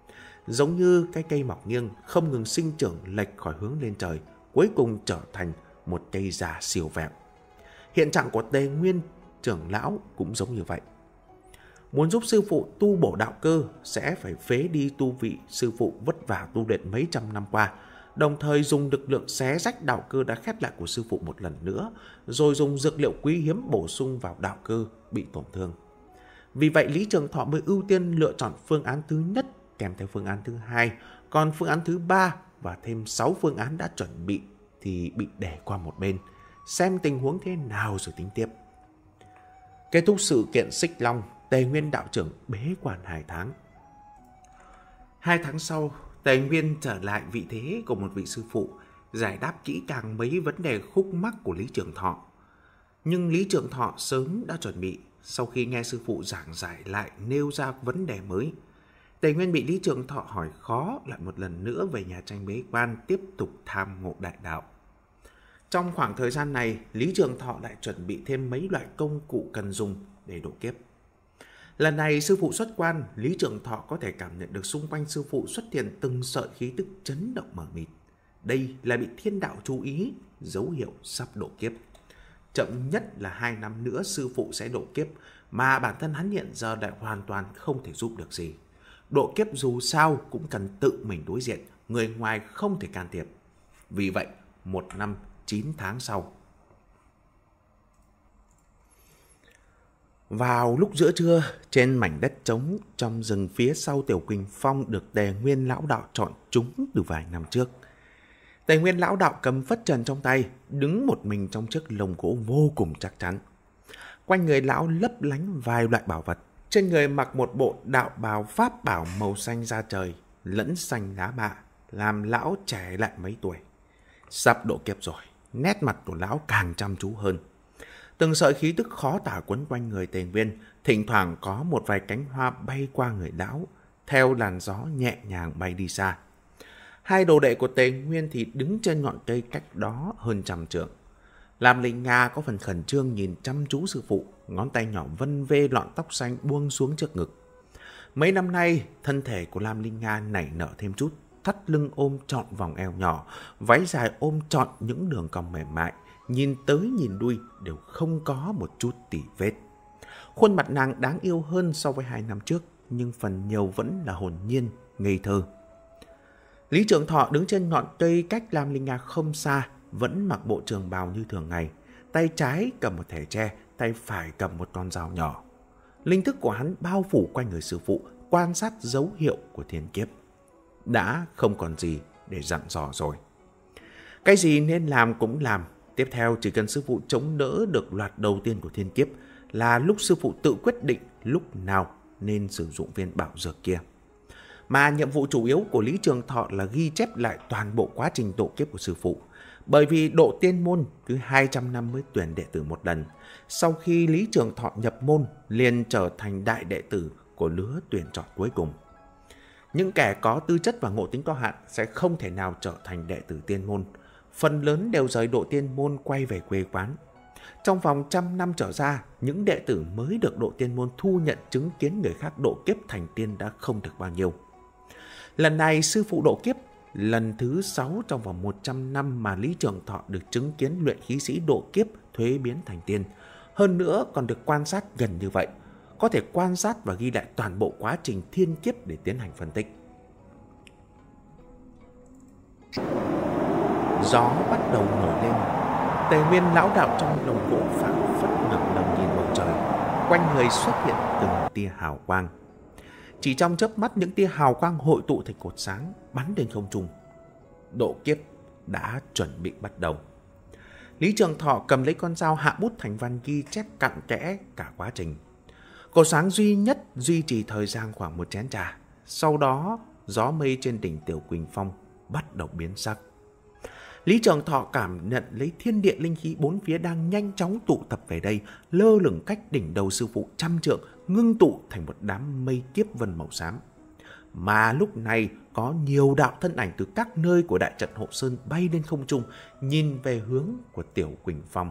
giống như cái cây mọc nghiêng không ngừng sinh trưởng lệch khỏi hướng lên trời, cuối cùng trở thành một cây già siêu vẹo. Hiện trạng của Tề Nguyên trưởng lão cũng giống như vậy. Muốn giúp sư phụ tu bổ đạo cơ sẽ phải phế đi tu vị sư phụ vất vả tu luyện mấy trăm năm qua, đồng thời dùng lực lượng xé rách đạo cơ đã khép lại của sư phụ một lần nữa, rồi dùng dược liệu quý hiếm bổ sung vào đạo cơ bị tổn thương. Vì vậy Lý Trường Thọ mới ưu tiên lựa chọn phương án thứ nhất kèm theo phương án thứ hai, còn phương án thứ ba và thêm 6 phương án đã chuẩn bị thì bị để qua một bên, xem tình huống thế nào rồi tính tiếp. Kết thúc sự kiện Xích Long, Tề Nguyên đạo trưởng bế quan 2 tháng. 2 tháng sau, Tề Nguyên trở lại vị thế của một vị sư phụ, giải đáp kỹ càng mấy vấn đề khúc mắc của Lý Trường Thọ. Nhưng Lý Trường Thọ sớm đã chuẩn bị, sau khi nghe sư phụ giảng giải lại nêu ra vấn đề mới. Tề Nguyên bị Lý Trường Thọ hỏi khó lại một lần nữa về nhà tranh bế quan tiếp tục tham ngộ đại đạo. Trong khoảng thời gian này, Lý Trường Thọ lại chuẩn bị thêm mấy loại công cụ cần dùng để độ kiếp. Lần này sư phụ xuất quan, Lý Trường Thọ có thể cảm nhận được xung quanh sư phụ xuất hiện từng sợi khí tức chấn động mờ mịt. Đây là bị thiên đạo chú ý, dấu hiệu sắp độ kiếp. Chậm nhất là 2 năm nữa sư phụ sẽ độ kiếp, mà bản thân hắn hiện giờ lại hoàn toàn không thể giúp được gì. Độ kiếp dù sao cũng cần tự mình đối diện, người ngoài không thể can thiệp. Vì vậy, 1 năm 9 tháng sau. Vào lúc giữa trưa, trên mảnh đất trống trong rừng phía sau Tiểu Quỳnh Phong được Tề Nguyên lão đạo chọn trúng từ vài năm trước. Tề Nguyên lão đạo cầm phất trần trong tay, đứng một mình trong chiếc lồng gỗ vô cùng chắc chắn. Quanh người lão lấp lánh vài loại bảo vật. Trên người mặc một bộ đạo bào pháp bảo màu xanh da trời, lẫn xanh lá mạ, làm lão trẻ lại mấy tuổi. Sắp độ kiếp rồi, nét mặt của lão càng chăm chú hơn. Từng sợi khí tức khó tả quấn quanh người Tề Nguyên, thỉnh thoảng có một vài cánh hoa bay qua người lão, theo làn gió nhẹ nhàng bay đi xa. Hai đồ đệ của Tề Nguyên thì đứng trên ngọn cây cách đó hơn 100 trượng. Lam Linh Nga có phần khẩn trương nhìn chăm chú sư phụ, ngón tay nhỏ vân vê lọn tóc xanh buông xuống trước ngực. Mấy năm nay, thân thể của Lam Linh Nga nảy nở thêm chút, thắt lưng ôm trọn vòng eo nhỏ, váy dài ôm trọn những đường cong mềm mại, nhìn tới nhìn đuôi đều không có một chút tỉ vết. Khuôn mặt nàng đáng yêu hơn so với 2 năm trước, nhưng phần nhiều vẫn là hồn nhiên, ngây thơ. Lý Trường Thọ đứng trên ngọn cây cách Lam Linh Nga không xa, vẫn mặc bộ trường bào như thường ngày. Tay trái cầm một thẻ tre, tay phải cầm một con dao nhỏ. Linh thức của hắn bao phủ quanh người sư phụ, quan sát dấu hiệu của thiên kiếp. Đã không còn gì để dặn dò rồi. Cái gì nên làm cũng làm. Tiếp theo chỉ cần sư phụ chống đỡ được loạt đầu tiên của thiên kiếp là lúc sư phụ tự quyết định lúc nào nên sử dụng viên bảo dược kia. Mà nhiệm vụ chủ yếu của Lý Trường Thọ là ghi chép lại toàn bộ quá trình độ kiếp của sư phụ. Bởi vì độ tiên môn cứ 200 năm mới tuyển đệ tử một lần. Sau khi Lý Trường Thọ nhập môn liền trở thành đại đệ tử của lứa tuyển chọn cuối cùng. Những kẻ có tư chất và ngộ tính có hạn sẽ không thể nào trở thành đệ tử tiên môn. Phần lớn đều rời độ tiên môn quay về quê quán. Trong vòng 100 năm trở ra, những đệ tử mới được độ tiên môn thu nhận chứng kiến người khác độ kiếp thành tiên đã không được bao nhiêu. Lần này sư phụ độ kiếp, lần thứ 6 trong vòng 100 năm mà Lý Trường Thọ được chứng kiến luyện khí sĩ độ kiếp thuế biến thành tiên. Hơn nữa còn được quan sát gần như vậy, có thể quan sát và ghi lại toàn bộ quá trình thiên kiếp để tiến hành phân tích. Gió bắt đầu nổi lên. Tề Nguyên lão đạo trong lồng gỗ phảng phất ngẩng đầu nhìn bầu trời, quanh người xuất hiện từng tia hào quang. Chỉ trong chớp mắt những tia hào quang hội tụ thành cột sáng bắn lên không trung. Độ kiếp đã chuẩn bị bắt đầu. Lý Trường Thọ cầm lấy con dao hạ bút thành văn ghi chép cặn kẽ cả quá trình. Cột sáng duy nhất duy trì thời gian khoảng 1 chén trà. Sau đó gió mây trên đỉnh Tiểu Quỳnh Phong bắt đầu biến sắc. Lý Trường Thọ cảm nhận lấy thiên địa linh khí bốn phía đang nhanh chóng tụ tập về đây, lơ lửng cách đỉnh đầu sư phụ 100 trượng, ngưng tụ thành một đám mây kiếp vân màu xám. Mà lúc này có nhiều đạo thân ảnh từ các nơi của đại trận Hộ Sơn bay lên không trung, nhìn về hướng của Tiểu Quỳnh Phong.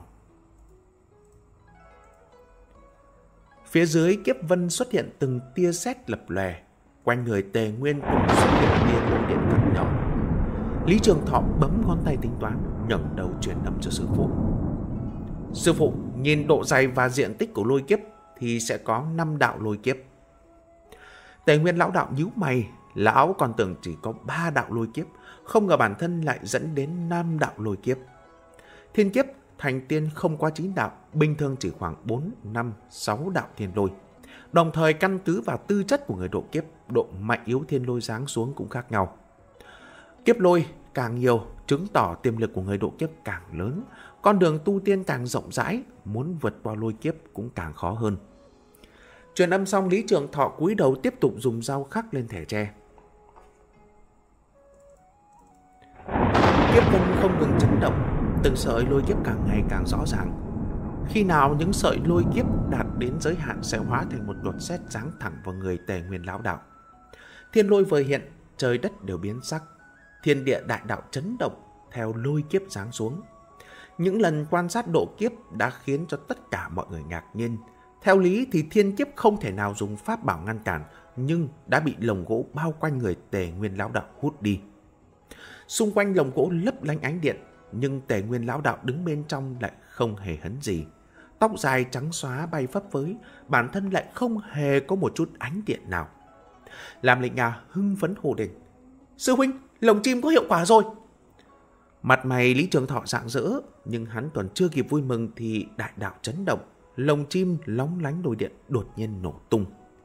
Phía dưới kiếp vân xuất hiện từng tia sét lập lòe, Quanh người Tề Nguyên cũng xuất hiện tia lôi điện cắt nhỏ. Lý Trường Thọ bấm ngón tay tính toán, ngẩng đầu truyền âm cho sư phụ. Sư phụ, nhìn độ dày và diện tích của lôi kiếp thì sẽ có 5 đạo lôi kiếp. Tề Nguyên lão đạo nhíu mày, lão còn tưởng chỉ có 3 đạo lôi kiếp, không ngờ bản thân lại dẫn đến 5 đạo lôi kiếp. Thiên kiếp thành tiên không qua 9 đạo, bình thường chỉ khoảng 4, 5, 6 đạo thiên lôi. Đồng thời căn cứ vào tư chất của người độ kiếp, độ mạnh yếu thiên lôi giáng xuống cũng khác nhau. Kiếp lôi càng nhiều, chứng tỏ tiềm lực của người độ kiếp càng lớn, con đường tu tiên càng rộng rãi, muốn vượt qua lôi kiếp cũng càng khó hơn. Truyền âm xong, Lý Trường Thọ cúi đầu tiếp tục dùng dao khắc lên thẻ tre. Kiếp vân không ngừng chấn động, từng sợi lôi kiếp càng ngày càng rõ ràng. Khi nào những sợi lôi kiếp đạt đến giới hạn sẽ hóa thành một đột sét giáng thẳng vào người Tề Nguyên lão đạo. Thiên lôi vừa hiện, trời đất đều biến sắc, thiên địa đại đạo chấn động theo lôi kiếp giáng xuống. Những lần quan sát độ kiếp đã khiến cho tất cả mọi người ngạc nhiên. Theo lý thì thiên kiếp không thể nào dùng pháp bảo ngăn cản, nhưng đã bị lồng gỗ bao quanh người Tề Nguyên lão đạo hút đi. Xung quanh lồng gỗ lấp lánh ánh điện, nhưng Tề Nguyên lão đạo đứng bên trong lại không hề hấn gì. Tóc dài trắng xóa bay phấp phới, bản thân lại không hề có một chút ánh điện nào. Lam Linh Nga hưng phấn hô lên: Sư huynh, lồng chim có hiệu quả rồi! Mặt mày Lý Trường Thọ rạng rỡ, nhưng hắn còn chưa kịp vui mừng thì đại đạo chấn động, lồng chim lóng lánh lôi điện đột nhiên nổ tung.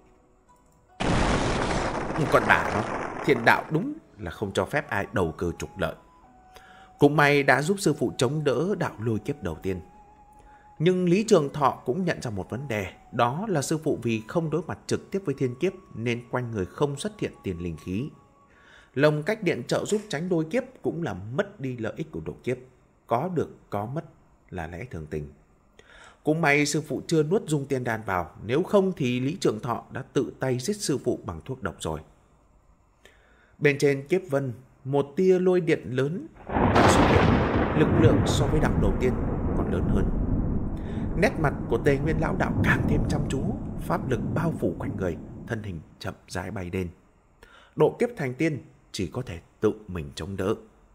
Con bà nó, thiên đạo đúng là không cho phép ai đầu cơ trục lợi. Cũng may đã giúp sư phụ chống đỡ đạo lôi kiếp đầu tiên. Nhưng Lý Trường Thọ cũng nhận ra một vấn đề, đó là sư phụ vì không đối mặt trực tiếp với thiên kiếp nên quanh người không xuất hiện tiền linh khí. Lồng cách điện trợ giúp tránh lôi kiếp cũng là mất đi lợi ích của độ kiếp. Có được có mất là lẽ thường tình. Cũng may sư phụ chưa nuốt dung tiên đan vào, nếu không thì Lý Trường Thọ đã tự tay giết sư phụ bằng thuốc độc rồi. Bên trên kiếp vân, một tia lôi điện lớn đã xuất hiện, lực lượng so với đạo đầu tiên còn lớn hơn. Nét mặt của Tề Nguyên lão đạo càng thêm chăm chú, pháp lực bao phủ quanh người, thân hình chậm rãi bay lên. Độ kiếp thành tiên chỉ có thể tự mình chống đỡ.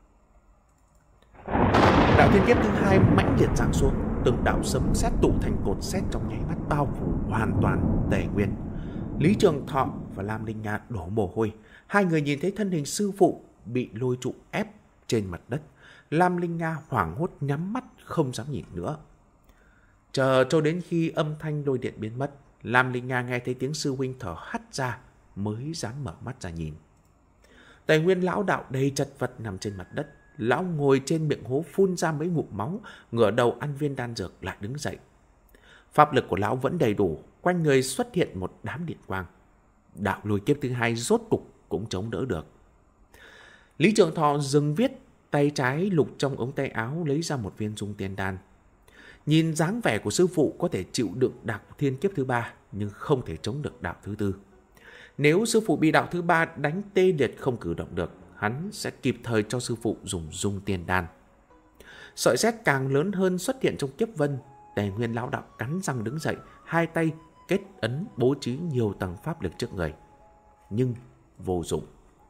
Đạo thiên kiếp thứ hai mãnh liệt giáng xuống, từng đạo sấm sét tụ thành cột sét trong nháy mắt bao phủ hoàn toàn Tề Nguyên. Lý Trường Thọ và Lam Linh Nga đổ mồ hôi, hai người nhìn thấy thân hình sư phụ bị lôi trụ ép trên mặt đất. Lam Linh Nga hoảng hốt nhắm mắt không dám nhìn nữa. Chờ cho đến khi âm thanh lôi điện biến mất, Lam Linh Nga nghe thấy tiếng sư huynh thở hắt ra mới dám mở mắt ra nhìn. Tề Nguyên lão đạo đầy chật vật nằm trên mặt đất. Lão ngồi trên miệng hố phun ra mấy ngụm máu, ngửa đầu ăn viên đan dược lại đứng dậy. Pháp lực của lão vẫn đầy đủ, quanh người xuất hiện một đám điện quang. Đạo lôi kiếp thứ hai rốt cục cũng chống đỡ được. Lý Trường Thọ dừng viết, tay trái lục trong ống tay áo lấy ra một viên dung tiên đan. Nhìn dáng vẻ của sư phụ có thể chịu đựng đạo thiên kiếp thứ ba, nhưng không thể chống được đạo thứ tư. Nếu sư phụ bị đạo thứ ba đánh tê liệt không cử động được, hắn sẽ kịp thời cho sư phụ dùng dung tiên đan. Sợi sét càng lớn hơn xuất hiện trong kiếp vân. Tề Nguyên lão đạo cắn răng đứng dậy, hai tay kết ấn bố trí nhiều tầng pháp lực trước người. Nhưng vô dụng.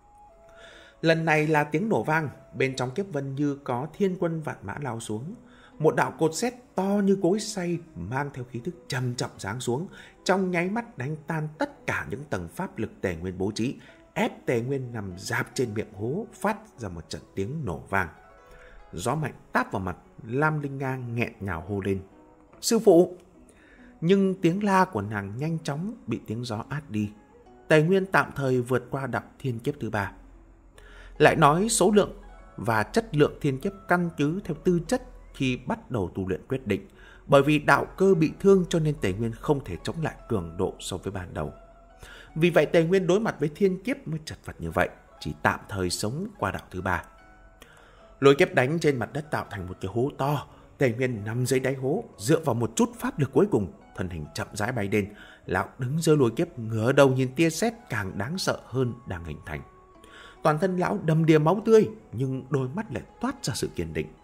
Lần này là tiếng nổ vang, bên trong kiếp vân như có thiên quân vạn mã lao xuống. Một đạo cột sét to như cối xay mang theo khí tức trầm trọng giáng xuống, trong nháy mắt đánh tan tất cả những tầng pháp lực Tề Nguyên bố trí, ép Tề Nguyên nằm rạp trên miệng hố, phát ra một trận tiếng nổ vang. Gió mạnh táp vào mặt, Lam Linh Nga nghẹn ngào hô lên: Sư phụ! Nhưng tiếng la của nàng nhanh chóng bị tiếng gió át đi. Tề Nguyên tạm thời vượt qua đạo thiên kiếp thứ ba. Lại nói số lượng và chất lượng thiên kiếp căn cứ theo tư chất khi bắt đầu tu luyện quyết định. Bởi vì đạo cơ bị thương cho nên Tề Nguyên không thể chống lại cường độ so với ban đầu. Vì vậy Tề Nguyên đối mặt với thiên kiếp mới chật vật như vậy, chỉ tạm thời sống qua đạo thứ ba. Lôi kiếp đánh trên mặt đất tạo thành một cái hố to. Tề Nguyên nằm dưới đáy hố, dựa vào một chút pháp lực cuối cùng, thân hình chậm rãi bay lên. Lão đứng giữa lôi kiếp, ngửa đầu nhìn tia sét càng đáng sợ hơn đang hình thành. Toàn thân lão đầm đìa máu tươi, nhưng đôi mắt lại toát ra sự kiên định.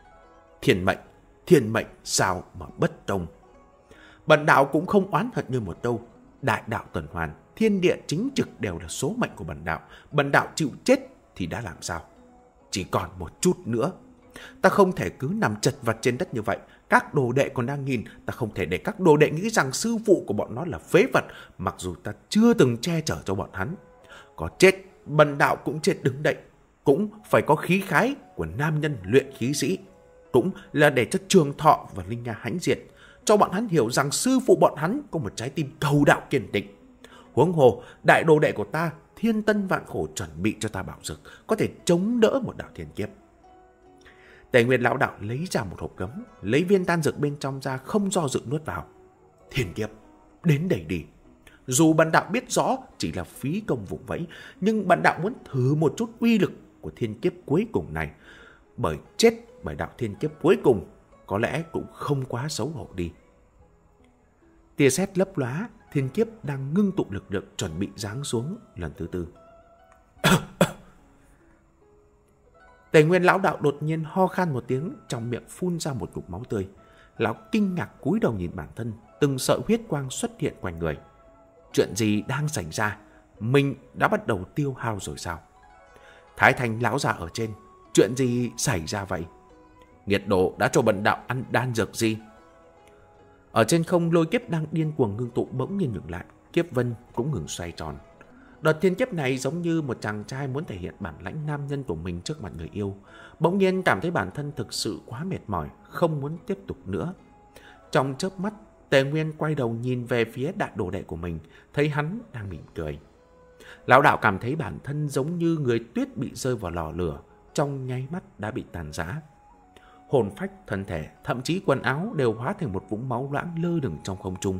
Thiên mệnh sao mà bất tông. Bần đạo cũng không oán hận như một đâu. Đại đạo tuần hoàn, thiên địa chính trực đều là số mệnh của bần đạo chịu chết thì đã làm sao? Chỉ còn một chút nữa. Ta không thể cứ nằm chật vật trên đất như vậy. Các đồ đệ còn đang nhìn, ta không thể để các đồ đệ nghĩ rằng sư phụ của bọn nó là phế vật, mặc dù ta chưa từng che chở cho bọn hắn. Có chết, bần đạo cũng chết đứng đậy, cũng phải có khí khái của nam nhân luyện khí sĩ, cũng là để cho Trường Thọ và Linh Nha hãnh diện, cho bọn hắn hiểu rằng sư phụ bọn hắn có một trái tim cầu đạo kiên định. Huống hồ, đại đồ đệ của ta thiên tân vạn khổ chuẩn bị cho ta bảo dược, có thể chống đỡ một đạo thiên kiếp. Tề Nguyên lão đạo lấy ra một hộp gấm, lấy viên đan dược bên trong ra, không do dự nuốt vào. Thiên kiếp, đến đây đi. Dù bần đạo biết rõ chỉ là phí công vùng vẫy, nhưng bần đạo muốn thử một chút uy lực của thiên kiếp cuối cùng này. Bởi chết bởi đạo thiên kiếp cuối cùng, có lẽ cũng không quá xấu hổ đi. Tia sét lấp lóa, thiên kiếp đang ngưng tụ lực lượng chuẩn bị giáng xuống lần thứ tư. Tề Nguyên lão đạo đột nhiên ho khan một tiếng, trong miệng phun ra một cục máu tươi. Lão kinh ngạc cúi đầu nhìn bản thân, từng sợi huyết quang xuất hiện quanh người. Chuyện gì đang xảy ra? Mình đã bắt đầu tiêu hao rồi sao? Thái Thành lão già ở trên, chuyện gì xảy ra vậy? Nghiệt độ đã cho bần đạo ăn đan dược gì? Ở trên không, lôi kiếp đang điên cuồng ngưng tụ bỗng nhiên ngừng lại, kiếp vân cũng ngừng xoay tròn. Đợt thiên kiếp này giống như một chàng trai muốn thể hiện bản lãnh nam nhân của mình trước mặt người yêu. Bỗng nhiên cảm thấy bản thân thực sự quá mệt mỏi, không muốn tiếp tục nữa. Trong chớp mắt, Tề Nguyên quay đầu nhìn về phía đại đồ đệ của mình, thấy hắn đang mỉm cười. Lão đạo cảm thấy bản thân giống như người tuyết bị rơi vào lò lửa, trong nháy mắt đã bị tàn rã. Hồn phách, thân thể, thậm chí quần áo đều hóa thành một vũng máu loãng lơ lửng trong không trung.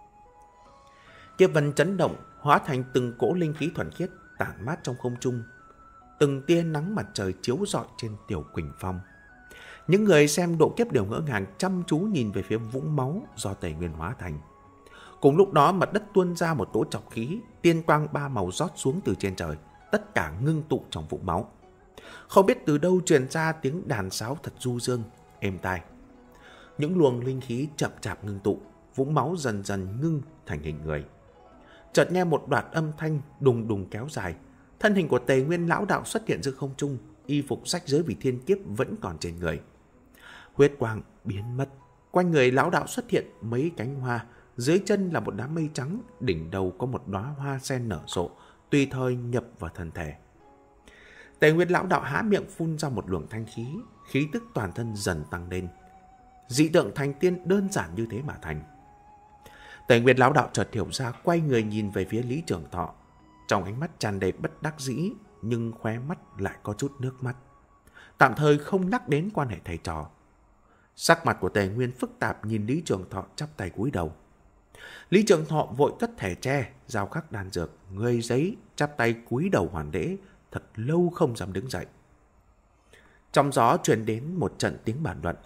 Kiếp vân chấn động, hóa thành từng cỗ linh khí thuần khiết tản mát trong không trung. Từng tia nắng mặt trời chiếu rọi trên Tiểu Quỳnh Phong. Những người xem độ kiếp đều ngỡ ngàng chăm chú nhìn về phía vũng máu do Tề Nguyên hóa thành. Cùng lúc đó, mặt đất tuôn ra một cỗ trọc khí, tiên quang ba màu rót xuống từ trên trời, tất cả ngưng tụ trong vũng máu. Không biết từ đâu truyền ra tiếng đàn sáo thật du dương, êm tai. Những luồng linh khí chậm chạp ngưng tụ, vũng máu dần dần ngưng thành hình người. Chợt nghe một đoạn âm thanh đùng đùng kéo dài, thân hình của Tề Nguyên lão đạo xuất hiện giữa không trung, y phục rách rưới vì thiên kiếp vẫn còn trên người. Huyết quang biến mất, quanh người lão đạo xuất hiện mấy cánh hoa, dưới chân là một đám mây trắng, đỉnh đầu có một đóa hoa sen nở rộ, tùy thời nhập vào thân thể. Tề Nguyên lão đạo há miệng phun ra một luồng thanh khí, khí tức toàn thân dần tăng lên. Dị tượng thành tiên đơn giản như thế mà thành. Tề Nguyên lão đạo chợt hiểu ra, quay người nhìn về phía Lý Trường Thọ, trong ánh mắt tràn đầy bất đắc dĩ, nhưng khóe mắt lại có chút nước mắt. Tạm thời không nhắc đến quan hệ thầy trò. Sắc mặt của Tề Nguyên phức tạp, nhìn Lý Trường Thọ chắp tay cúi đầu. Lý Trường Thọ vội cất thẻ tre, giao khắc đan dược, người giấy, chắp tay cúi đầu hoàn lễ, thật lâu không dám đứng dậy. Trong gió truyền đến một trận tiếng bàn luận.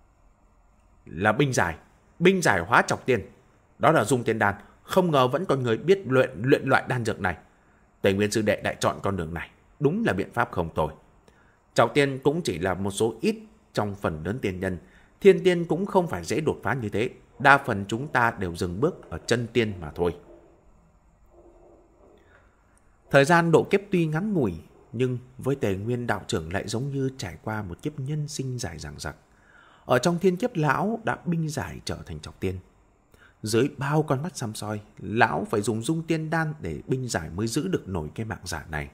Là binh giải hóa trọc tiên. Đó là dung tiên đan, không ngờ vẫn còn người biết luyện loại đan dược này. Tề Nguyên sư đệ đại chọn con đường này, đúng là biện pháp không tồi. Trọc tiên cũng chỉ là một số ít trong phần lớn tiên nhân, thiên tiên cũng không phải dễ đột phá như thế, đa phần chúng ta đều dừng bước ở chân tiên mà thôi. Thời gian độ kiếp tuy ngắn ngủi, nhưng với Tề Nguyên đạo trưởng lại giống như trải qua một kiếp nhân sinh dài dằng dặc. Ở trong thiên kiếp, lão đã binh giải trở thành trọc tiên. Dưới bao con mắt săm soi, lão phải dùng dung tiên đan để binh giải mới giữ được nổi cái mạng giả này.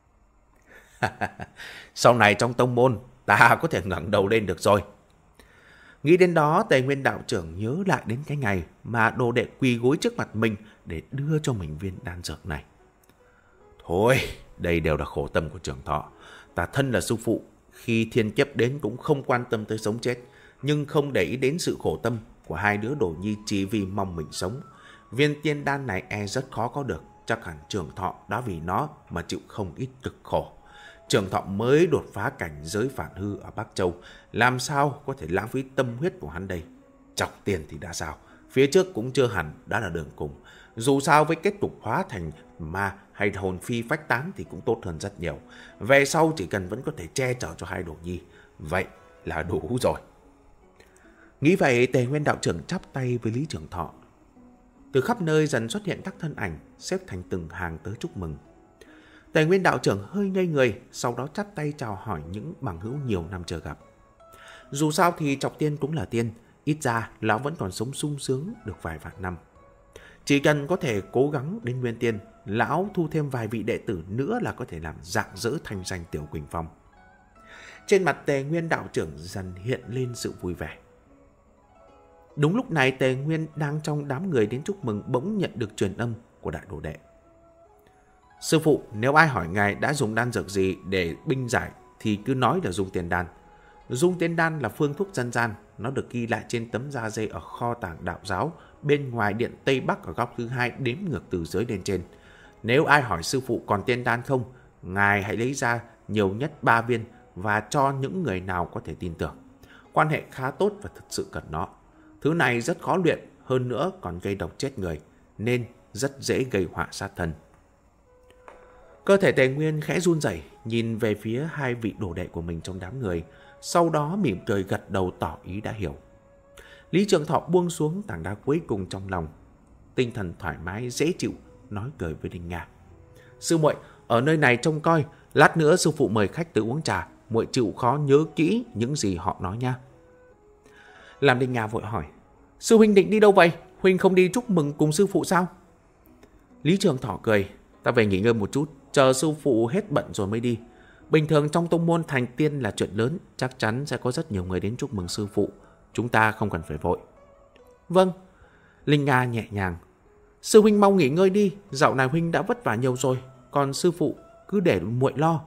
Sau này trong tông môn, ta có thể ngẩng đầu lên được rồi. Nghĩ đến đó, Tề Nguyên đạo trưởng nhớ lại đến cái ngày mà đồ đệ quỳ gối trước mặt mình để đưa cho mình viên đan dược này. Thôi, đây đều là khổ tâm của Trường Thọ. Ta thân là sư phụ, khi thiên kiếp đến cũng không quan tâm tới sống chết, nhưng không để ý đến sự khổ tâm của hai đứa đồ nhi chỉ vì mong mình sống. Viên tiên đan này rất khó có được, chắc hẳn Trường Thọ đã vì nó mà chịu không ít cực khổ. Trường Thọ mới đột phá cảnh giới phản hư ở Bắc Châu, làm sao có thể lãng phí tâm huyết của hắn đây? Trọc tiền thì đã sao, phía trước cũng chưa hẳn đã là đường cùng. Dù sao với kết cục hóa thành ma hay hồn phi phách tán thì cũng tốt hơn rất nhiều. Về sau chỉ cần vẫn có thể che chở cho hai đồ nhi, vậy là đủ rồi. Nghĩ vậy, Tề Nguyên đạo trưởng chắp tay với Lý Trường Thọ. Từ khắp nơi dần xuất hiện các thân ảnh xếp thành từng hàng tới chúc mừng. Tề Nguyên đạo trưởng hơi ngây người, sau đó chắp tay chào hỏi những bằng hữu nhiều năm chưa gặp. Dù sao thì Trọc Tiên cũng là tiên, ít ra lão vẫn còn sống sung sướng được vài vạn năm. Chỉ cần có thể cố gắng đến Nguyên Tiên, lão thu thêm vài vị đệ tử nữa là có thể làm rạng rỡ thanh danh Tiểu Quỳnh Phong. Trên mặt Tề Nguyên đạo trưởng dần hiện lên sự vui vẻ. Đúng lúc này Tề Nguyên đang trong đám người đến chúc mừng bỗng nhận được truyền âm của đại đồ đệ. Sư phụ, nếu ai hỏi ngài đã dùng đan dược gì để binh giải thì cứ nói là dung tiên đan. Dung tiên đan là phương thuốc dân gian, nó được ghi lại trên tấm da dê ở kho tàng đạo giáo bên ngoài điện Tây Bắc ở góc thứ 2 đếm ngược từ dưới lên trên. Nếu ai hỏi sư phụ còn tiên đan không, ngài hãy lấy ra nhiều nhất 3 viên và cho những người nào có thể tin tưởng. Quan hệ khá tốt và thực sự cần nó. Thứ này rất khó luyện, hơn nữa còn gây độc chết người, nên rất dễ gây họa sát thân. Cơ thể Tề Nguyên khẽ run rẩy, nhìn về phía hai vị đồ đệ của mình trong đám người, sau đó mỉm cười gật đầu tỏ ý đã hiểu. Lý Trường Thọ buông xuống tảng đá cuối cùng trong lòng, tinh thần thoải mái dễ chịu, nói cười với Linh Nga. Sư muội, ở nơi này trông coi, lát nữa sư phụ mời khách tới uống trà, muội chịu khó nhớ kỹ những gì họ nói nha. Làm Linh Nga vội hỏi, sư huynh định đi đâu vậy? Huynh không đi chúc mừng cùng sư phụ sao? Lý Trường Thọ cười, ta về nghỉ ngơi một chút, chờ sư phụ hết bận rồi mới đi. Bình thường trong tông môn thành tiên là chuyện lớn, chắc chắn sẽ có rất nhiều người đến chúc mừng sư phụ. Chúng ta không cần phải vội. Vâng. Linh Nga nhẹ nhàng. Sư huynh mau nghỉ ngơi đi, dạo này huynh đã vất vả nhiều rồi, còn sư phụ cứ để muội lo.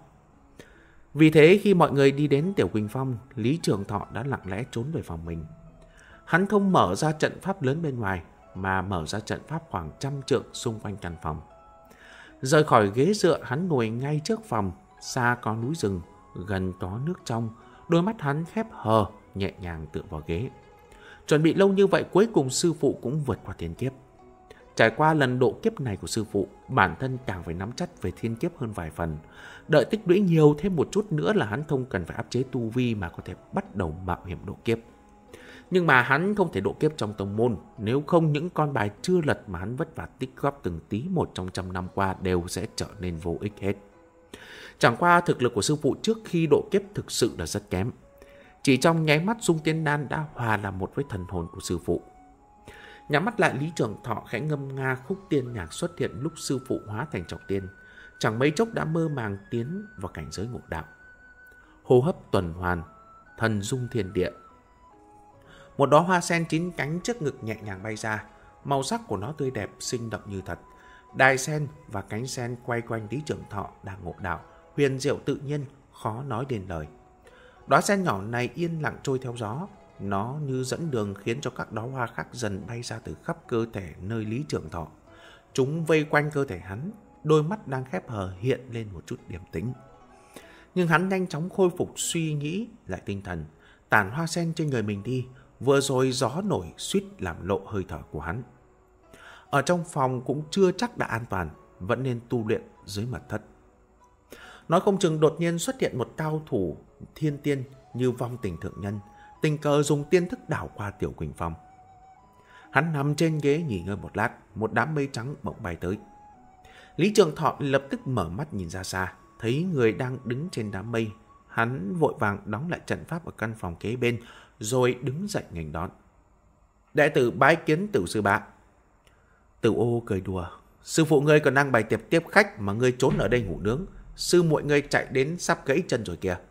Vì thế khi mọi người đi đến Tiểu Quỳnh Phong, Lý Trường Thọ đã lặng lẽ trốn về phòng mình. Hắn không mở ra trận pháp lớn bên ngoài, mà mở ra trận pháp khoảng 100 trượng xung quanh căn phòng. Rời khỏi ghế dựa, hắn ngồi ngay trước phòng, xa có núi rừng, gần có nước trong, đôi mắt hắn khép hờ, nhẹ nhàng tựa vào ghế. Chuẩn bị lâu như vậy, cuối cùng sư phụ cũng vượt qua thiên kiếp. Trải qua lần độ kiếp này của sư phụ, bản thân càng phải nắm chắc về thiên kiếp hơn vài phần. Đợi tích lũy nhiều thêm một chút nữa là hắn không cần phải áp chế tu vi mà có thể bắt đầu mạo hiểm độ kiếp. Nhưng mà hắn không thể độ kiếp trong tông môn, nếu không những con bài chưa lật mà hắn vất vả tích góp từng tí một trong 100 năm qua đều sẽ trở nên vô ích hết. Chẳng qua thực lực của sư phụ trước khi độ kiếp thực sự là rất kém. Chỉ trong nháy mắt Dung Tiên Đan đã hòa làm một với thần hồn của sư phụ. Nhắm mắt lại, Lý Trường Thọ khẽ ngâm nga khúc tiên nhạc xuất hiện lúc sư phụ hóa thành Trọc Tiên. Chẳng mấy chốc đã mơ màng tiến vào cảnh giới ngộ đạo. Hô hấp tuần hoàn, thần dung thiên địa. Một đóa hoa sen 9 cánh trước ngực nhẹ nhàng bay ra, màu sắc của nó tươi đẹp, sinh động như thật. Đài sen và cánh sen quay quanh Lý Trường Thọ đang ngộ đạo, huyền diệu tự nhiên, khó nói đến lời. Đóa sen nhỏ này yên lặng trôi theo gió, nó như dẫn đường khiến cho các đóa hoa khác dần bay ra từ khắp cơ thể nơi Lý Trường Thọ. Chúng vây quanh cơ thể hắn, đôi mắt đang khép hờ hiện lên một chút điềm tĩnh. Nhưng hắn nhanh chóng khôi phục suy nghĩ lại tinh thần, tản hoa sen trên người mình đi. Vừa rồi gió nổi suýt làm lộ hơi thở của hắn. Ở trong phòng cũng chưa chắc đã an toàn, vẫn nên tu luyện dưới mật thất. Nói không chừng đột nhiên xuất hiện một cao thủ thiên tiên như Vong Tình thượng nhân, tình cờ dùng tiên thức đảo qua Tiểu Quỳnh Phong. Hắn nằm trên ghế nghỉ ngơi một lát, một đám mây trắng bỗng bay tới. Lý Trường Thọ lập tức mở mắt nhìn ra xa, thấy người đang đứng trên đám mây. Hắn vội vàng đóng lại trận pháp ở căn phòng kế bên, rồi đứng dậy nghênh đón. Đệ tử bái kiến Tử sư bá. Tử Ô cười đùa, sư phụ ngươi còn đang bày tiệc tiếp khách mà ngươi trốn ở đây ngủ nướng, sư muội ngươi chạy đến sắp gãy chân rồi kìa.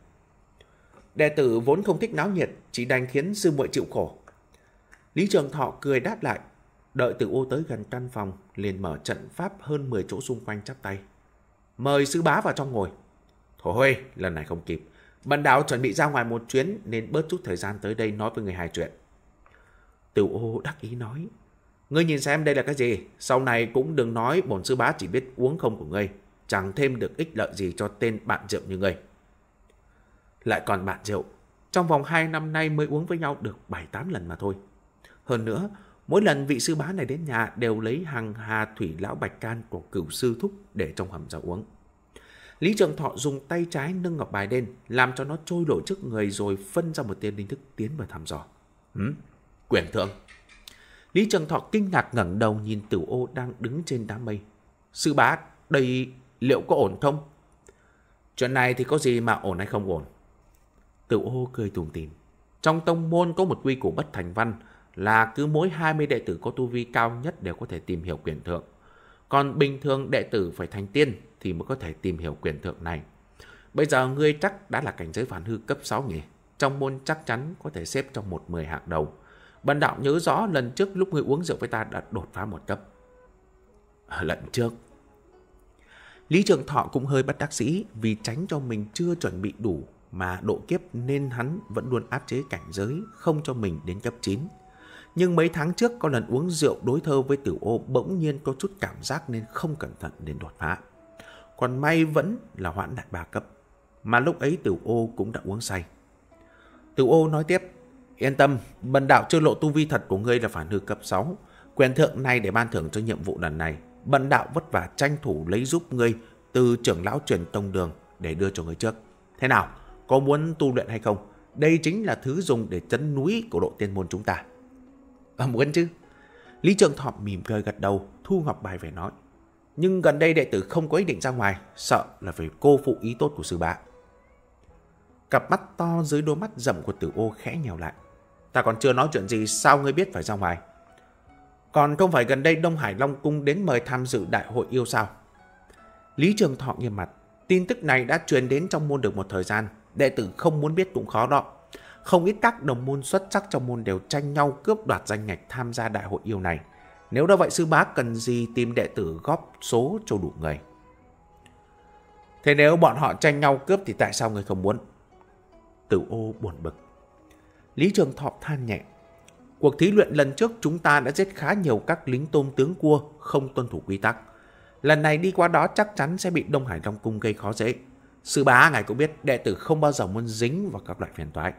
Đệ tử vốn không thích náo nhiệt, chỉ đành khiến sư muội chịu khổ. Lý Trường Thọ cười đáp lại. Đợi Tử Ô tới gần căn phòng, liền mở trận pháp hơn 10 chỗ xung quanh chắp tay. Mời sư bá vào trong ngồi. Thôi, lần này không kịp. Bần đạo chuẩn bị ra ngoài một chuyến nên bớt chút thời gian tới đây nói với người hai chuyện. Tử Ô đắc ý nói. Ngươi nhìn xem đây là cái gì, sau này cũng đừng nói bổn sư bá chỉ biết uống không của ngươi, chẳng thêm được ích lợi gì cho tên bạn rượu như ngươi. Lại còn bạn rượu, trong vòng 2 năm nay mới uống với nhau được 7-8 lần mà thôi. Hơn nữa, mỗi lần vị sư bá này đến nhà đều lấy hàng hà thủy lão bạch can của Cửu sư thúc để trong hầm ra uống. Lý Trường Thọ dùng tay trái nâng ngọc bài lên, làm cho nó trôi nổi trước người rồi phân ra một tia linh thức tiến vào thăm dò. Quyền thượng. Lý Trường Thọ kinh ngạc ngẩng đầu nhìn Tử Ô đang đứng trên đám mây. Sư bá, đây liệu có ổn không? Chuyện này thì có gì mà ổn hay không ổn? Tử Ô cười tủm tỉm. Trong tông môn có một quy củ bất thành văn là cứ mỗi 20 đệ tử có tu vi cao nhất đều có thể tìm hiểu quyền thượng. Còn bình thường đệ tử phải thành tiên thì mới có thể tìm hiểu quyền thượng này. Bây giờ ngươi chắc đã là cảnh giới phản hư cấp 6 nhỉ? Trong môn chắc chắn có thể xếp trong 10 hạng đầu. Bần đạo nhớ rõ lần trước lúc ngươi uống rượu với ta đã đột phá 1 cấp. Lần trước. Lý Trường Thọ cũng hơi bất đắc dĩ vì tránh cho mình chưa chuẩn bị đủ mà độ kiếp nên hắn vẫn luôn áp chế cảnh giới không cho mình đến cấp 9. Nhưng mấy tháng trước có lần uống rượu đối thơ với Tử Ô bỗng nhiên có chút cảm giác nên không cẩn thận đến đột phá. Còn may vẫn là hoãn lại 3 cấp. Mà lúc ấy Tử Ô cũng đã uống say. Tử Ô nói tiếp. Yên tâm, bần đạo chưa lộ tu vi thật của ngươi là phản hư cấp 6. Quyền thượng này để ban thưởng cho nhiệm vụ lần này. Bần đạo vất vả tranh thủ lấy giúp ngươi từ trưởng lão truyền tông đường để đưa cho ngươi trước. Thế nào, có muốn tu luyện hay không? Đây chính là thứ dùng để trấn núi của độ tiên môn chúng ta. Muốn chứ? Lý Trường Thọ mỉm cười gật đầu, thu ngọc bài về nói. Nhưng gần đây đệ tử không có ý định ra ngoài, sợ là phải cô phụ ý tốt của sư bá. Cặp mắt to dưới đôi mắt rậm của Tử Ô khẽ nhèo lại. Ta còn chưa nói chuyện gì, sao ngươi biết phải ra ngoài? Còn không phải gần đây Đông Hải Long Cung đến mời tham dự đại hội yêu sao? Lý Trường Thọ nghiêm mặt. Tin tức này đã truyền đến trong môn được một thời gian. Đệ tử không muốn biết cũng khó đó. Không ít các đồng môn xuất sắc trong môn đều tranh nhau cướp đoạt danh ngạch tham gia đại hội yêu này. Nếu đã vậy sư bá cần gì tìm đệ tử góp số cho đủ người? Thế nếu bọn họ tranh nhau cướp thì tại sao người không muốn? Tử Ô buồn bực. Lý Trường Thọ than nhẹ. Cuộc thí luyện lần trước chúng ta đã giết khá nhiều các lính tôm tướng cua không tuân thủ quy tắc. Lần này đi qua đó chắc chắn sẽ bị Đông Hải Long Cung gây khó dễ. Sư bá ngài cũng biết đệ tử không bao giờ muốn dính vào các loại phiền toái.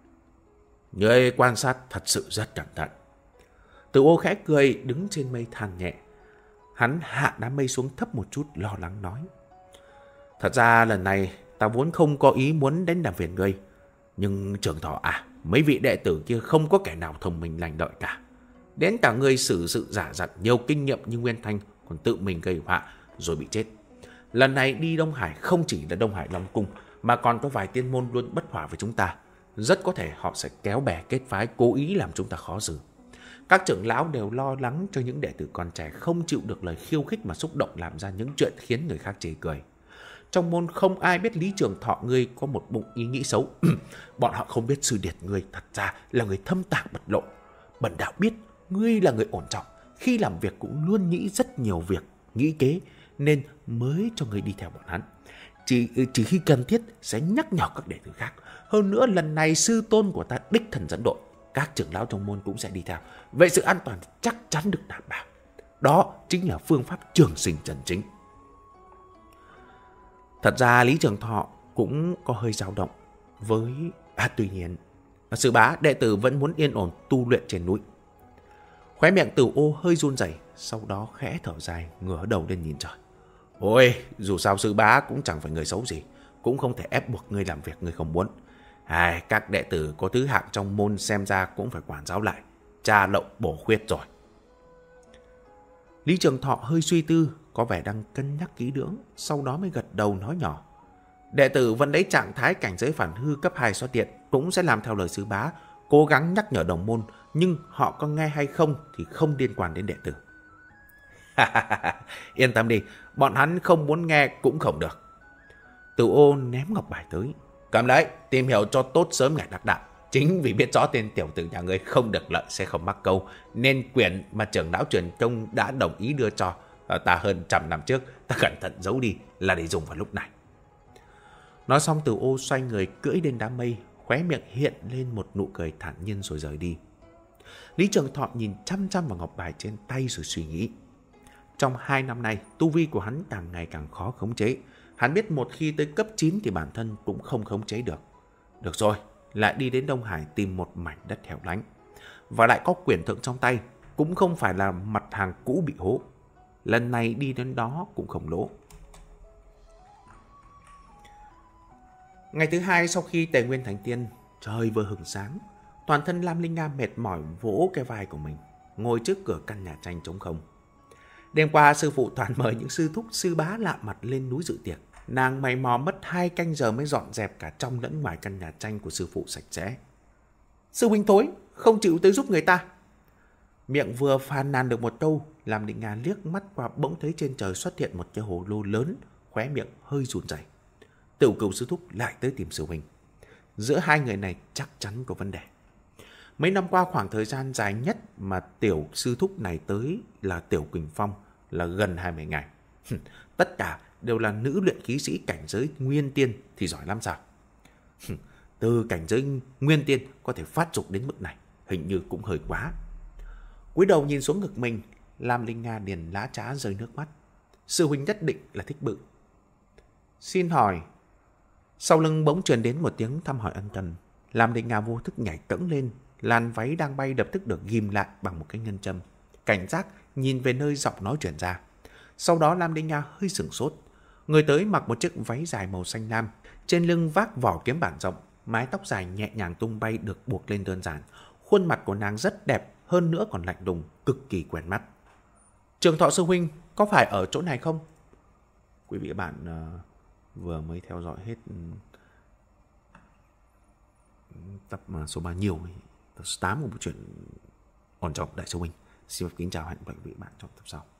Ngươi quan sát thật sự rất cẩn thận. Tử Ô khẽ cười đứng trên mây than nhẹ. Hắn hạ đám mây xuống thấp một chút lo lắng nói. Thật ra lần này ta vốn không có ý muốn đến làm phiền ngươi. Nhưng Trường Thọ mấy vị đệ tử kia không có kẻ nào thông minh lành lợi cả. Đến cả ngươi xử sự giả dặn nhiều kinh nghiệm như Nguyên Thanh còn tự mình gây họa rồi bị chết. Lần này đi Đông Hải không chỉ là Đông Hải Long Cung mà còn có vài tiên môn luôn bất hòa với chúng ta. Rất có thể họ sẽ kéo bè kết phái cố ý làm chúng ta khó xử. Các trưởng lão đều lo lắng cho những đệ tử còn trẻ không chịu được lời khiêu khích mà xúc động làm ra những chuyện khiến người khác chê cười. Trong môn không ai biết Lý Trường Thọ ngươi có một bụng ý nghĩ xấu. Bọn họ không biết sư điệt ngươi thật ra là người thâm tàng bật lộ. Bần đạo biết ngươi là người ổn trọng, khi làm việc cũng luôn nghĩ rất nhiều việc, nghĩ kế nên mới cho ngươi đi theo bọn hắn. Chỉ khi cần thiết sẽ nhắc nhở các đệ tử khác. Hơn nữa lần này sư tôn của ta đích thân dẫn đội, các trưởng lão trong môn cũng sẽ đi theo. Vậy sự an toàn chắc chắn được đảm bảo. Đó chính là phương pháp trường sinh chân chính. Thật ra Lý Trường Thọ cũng có hơi dao động với... tuy nhiên, sư bá đệ tử vẫn muốn yên ổn tu luyện trên núi. Khóe miệng Tử Ô hơi run rẩy, sau đó khẽ thở dài, ngửa đầu lên nhìn trời. Ôi, dù sao sư bá cũng chẳng phải người xấu gì, cũng không thể ép buộc ngươi làm việc ngươi không muốn. Các đệ tử có thứ hạng trong môn xem ra cũng phải quản giáo lại, tra lậu bổ khuyết rồi. Lý Trường Thọ hơi suy tư, có vẻ đang cân nhắc kỹ lưỡng, sau đó mới gật đầu nói nhỏ. Đệ tử vẫn lấy trạng thái cảnh giới phản hư cấp 2 xuất hiện, cũng sẽ làm theo lời sư bá, cố gắng nhắc nhở đồng môn, nhưng họ có nghe hay không thì không liên quan đến đệ tử. Yên tâm đi, bọn hắn không muốn nghe cũng không được. Tử Ô ném ngọc bài tới. Cầm lấy, tìm hiểu cho tốt sớm ngày đắc đạo. Chính vì biết rõ tên tiểu tử nhà ngươi không được lợi sẽ không mắc câu, nên quyền mà trưởng lão truyền tông đã đồng ý đưa cho ta hơn 100 năm trước, ta cẩn thận giấu đi là để dùng vào lúc này. Nói xong Tử Ô xoay người cưỡi lên đám mây, khóe miệng hiện lên một nụ cười thản nhiên rồi rời đi. Lý Trường Thọ nhìn chăm chăm vào ngọc bài trên tay rồi suy nghĩ. Trong 2 năm nay, tu vi của hắn càng ngày càng khó khống chế. Hắn biết một khi tới cấp 9 thì bản thân cũng không khống chế được. Được rồi, lại đi đến Đông Hải tìm một mảnh đất hẻo lánh. Và lại có quyền thượng trong tay, cũng không phải là mặt hàng cũ bị hố. Lần này đi đến đó cũng không lỗ. Ngày thứ 2 sau khi Tề Nguyên thành tiên, trời vừa hửng sáng, toàn thân Lam Linh Nga mệt mỏi vỗ cái vai của mình. ngồi trước cửa căn nhà tranh trống không. Đêm qua sư phụ toàn mời những sư thúc sư bá lạ mặt lên núi dự tiệc. Nàng mày mò mất 2 canh giờ mới dọn dẹp cả trong lẫn ngoài căn nhà tranh của sư phụ sạch sẽ. Sư huynh thối, không chịu tới giúp người ta. Miệng vừa phàn nàn được một câu, Lam Linh Nga liếc mắt qua bỗng thấy trên trời xuất hiện một cái hồ lô lớn, khóe miệng hơi run rẩy. Tiểu Cửu sư thúc lại tới tìm sư huynh. Giữa hai người này chắc chắn có vấn đề. Mấy năm qua khoảng thời gian dài nhất mà tiểu sư thúc này tới là Tiểu Quỳnh Phong là gần 20 ngày. Tất cả đều là nữ luyện khí sĩ cảnh giới nguyên tiên thì giỏi lắm sao? Từ cảnh giới nguyên tiên có thể phát dục đến mức này, hình như cũng hơi quá. Cúi đầu nhìn xuống ngực mình, Lam Linh Nga liền lã chã rơi nước mắt. Sư huynh nhất định là thích bự. Xin hỏi. Sau lưng bỗng truyền đến một tiếng thăm hỏi ân cần. Lam Linh Nga vô thức nhảy cẫng lên, làn váy đang bay lập tức được ghim lại bằng một cái ngân châm. Cảnh giác nhìn về nơi giọng nói truyền ra. Sau đó Lam Linh Nga hơi sửng sốt. Người tới mặc một chiếc váy dài màu xanh lam, trên lưng vác vỏ kiếm bản rộng, mái tóc dài nhẹ nhàng tung bay được buộc lên đơn giản. Khuôn mặt của nàng rất đẹp, hơn nữa còn lạnh lùng, cực kỳ quen mắt. Trường Thọ sư huynh có phải ở chỗ này không? Quý vị và bạn vừa mới theo dõi hết tập số bao nhiêu, tập 8 của bộ truyện Ổn Trọng Đại sư huynh. Xin kính chào hẹn gặp lại quý vị và bạn trong tập sau.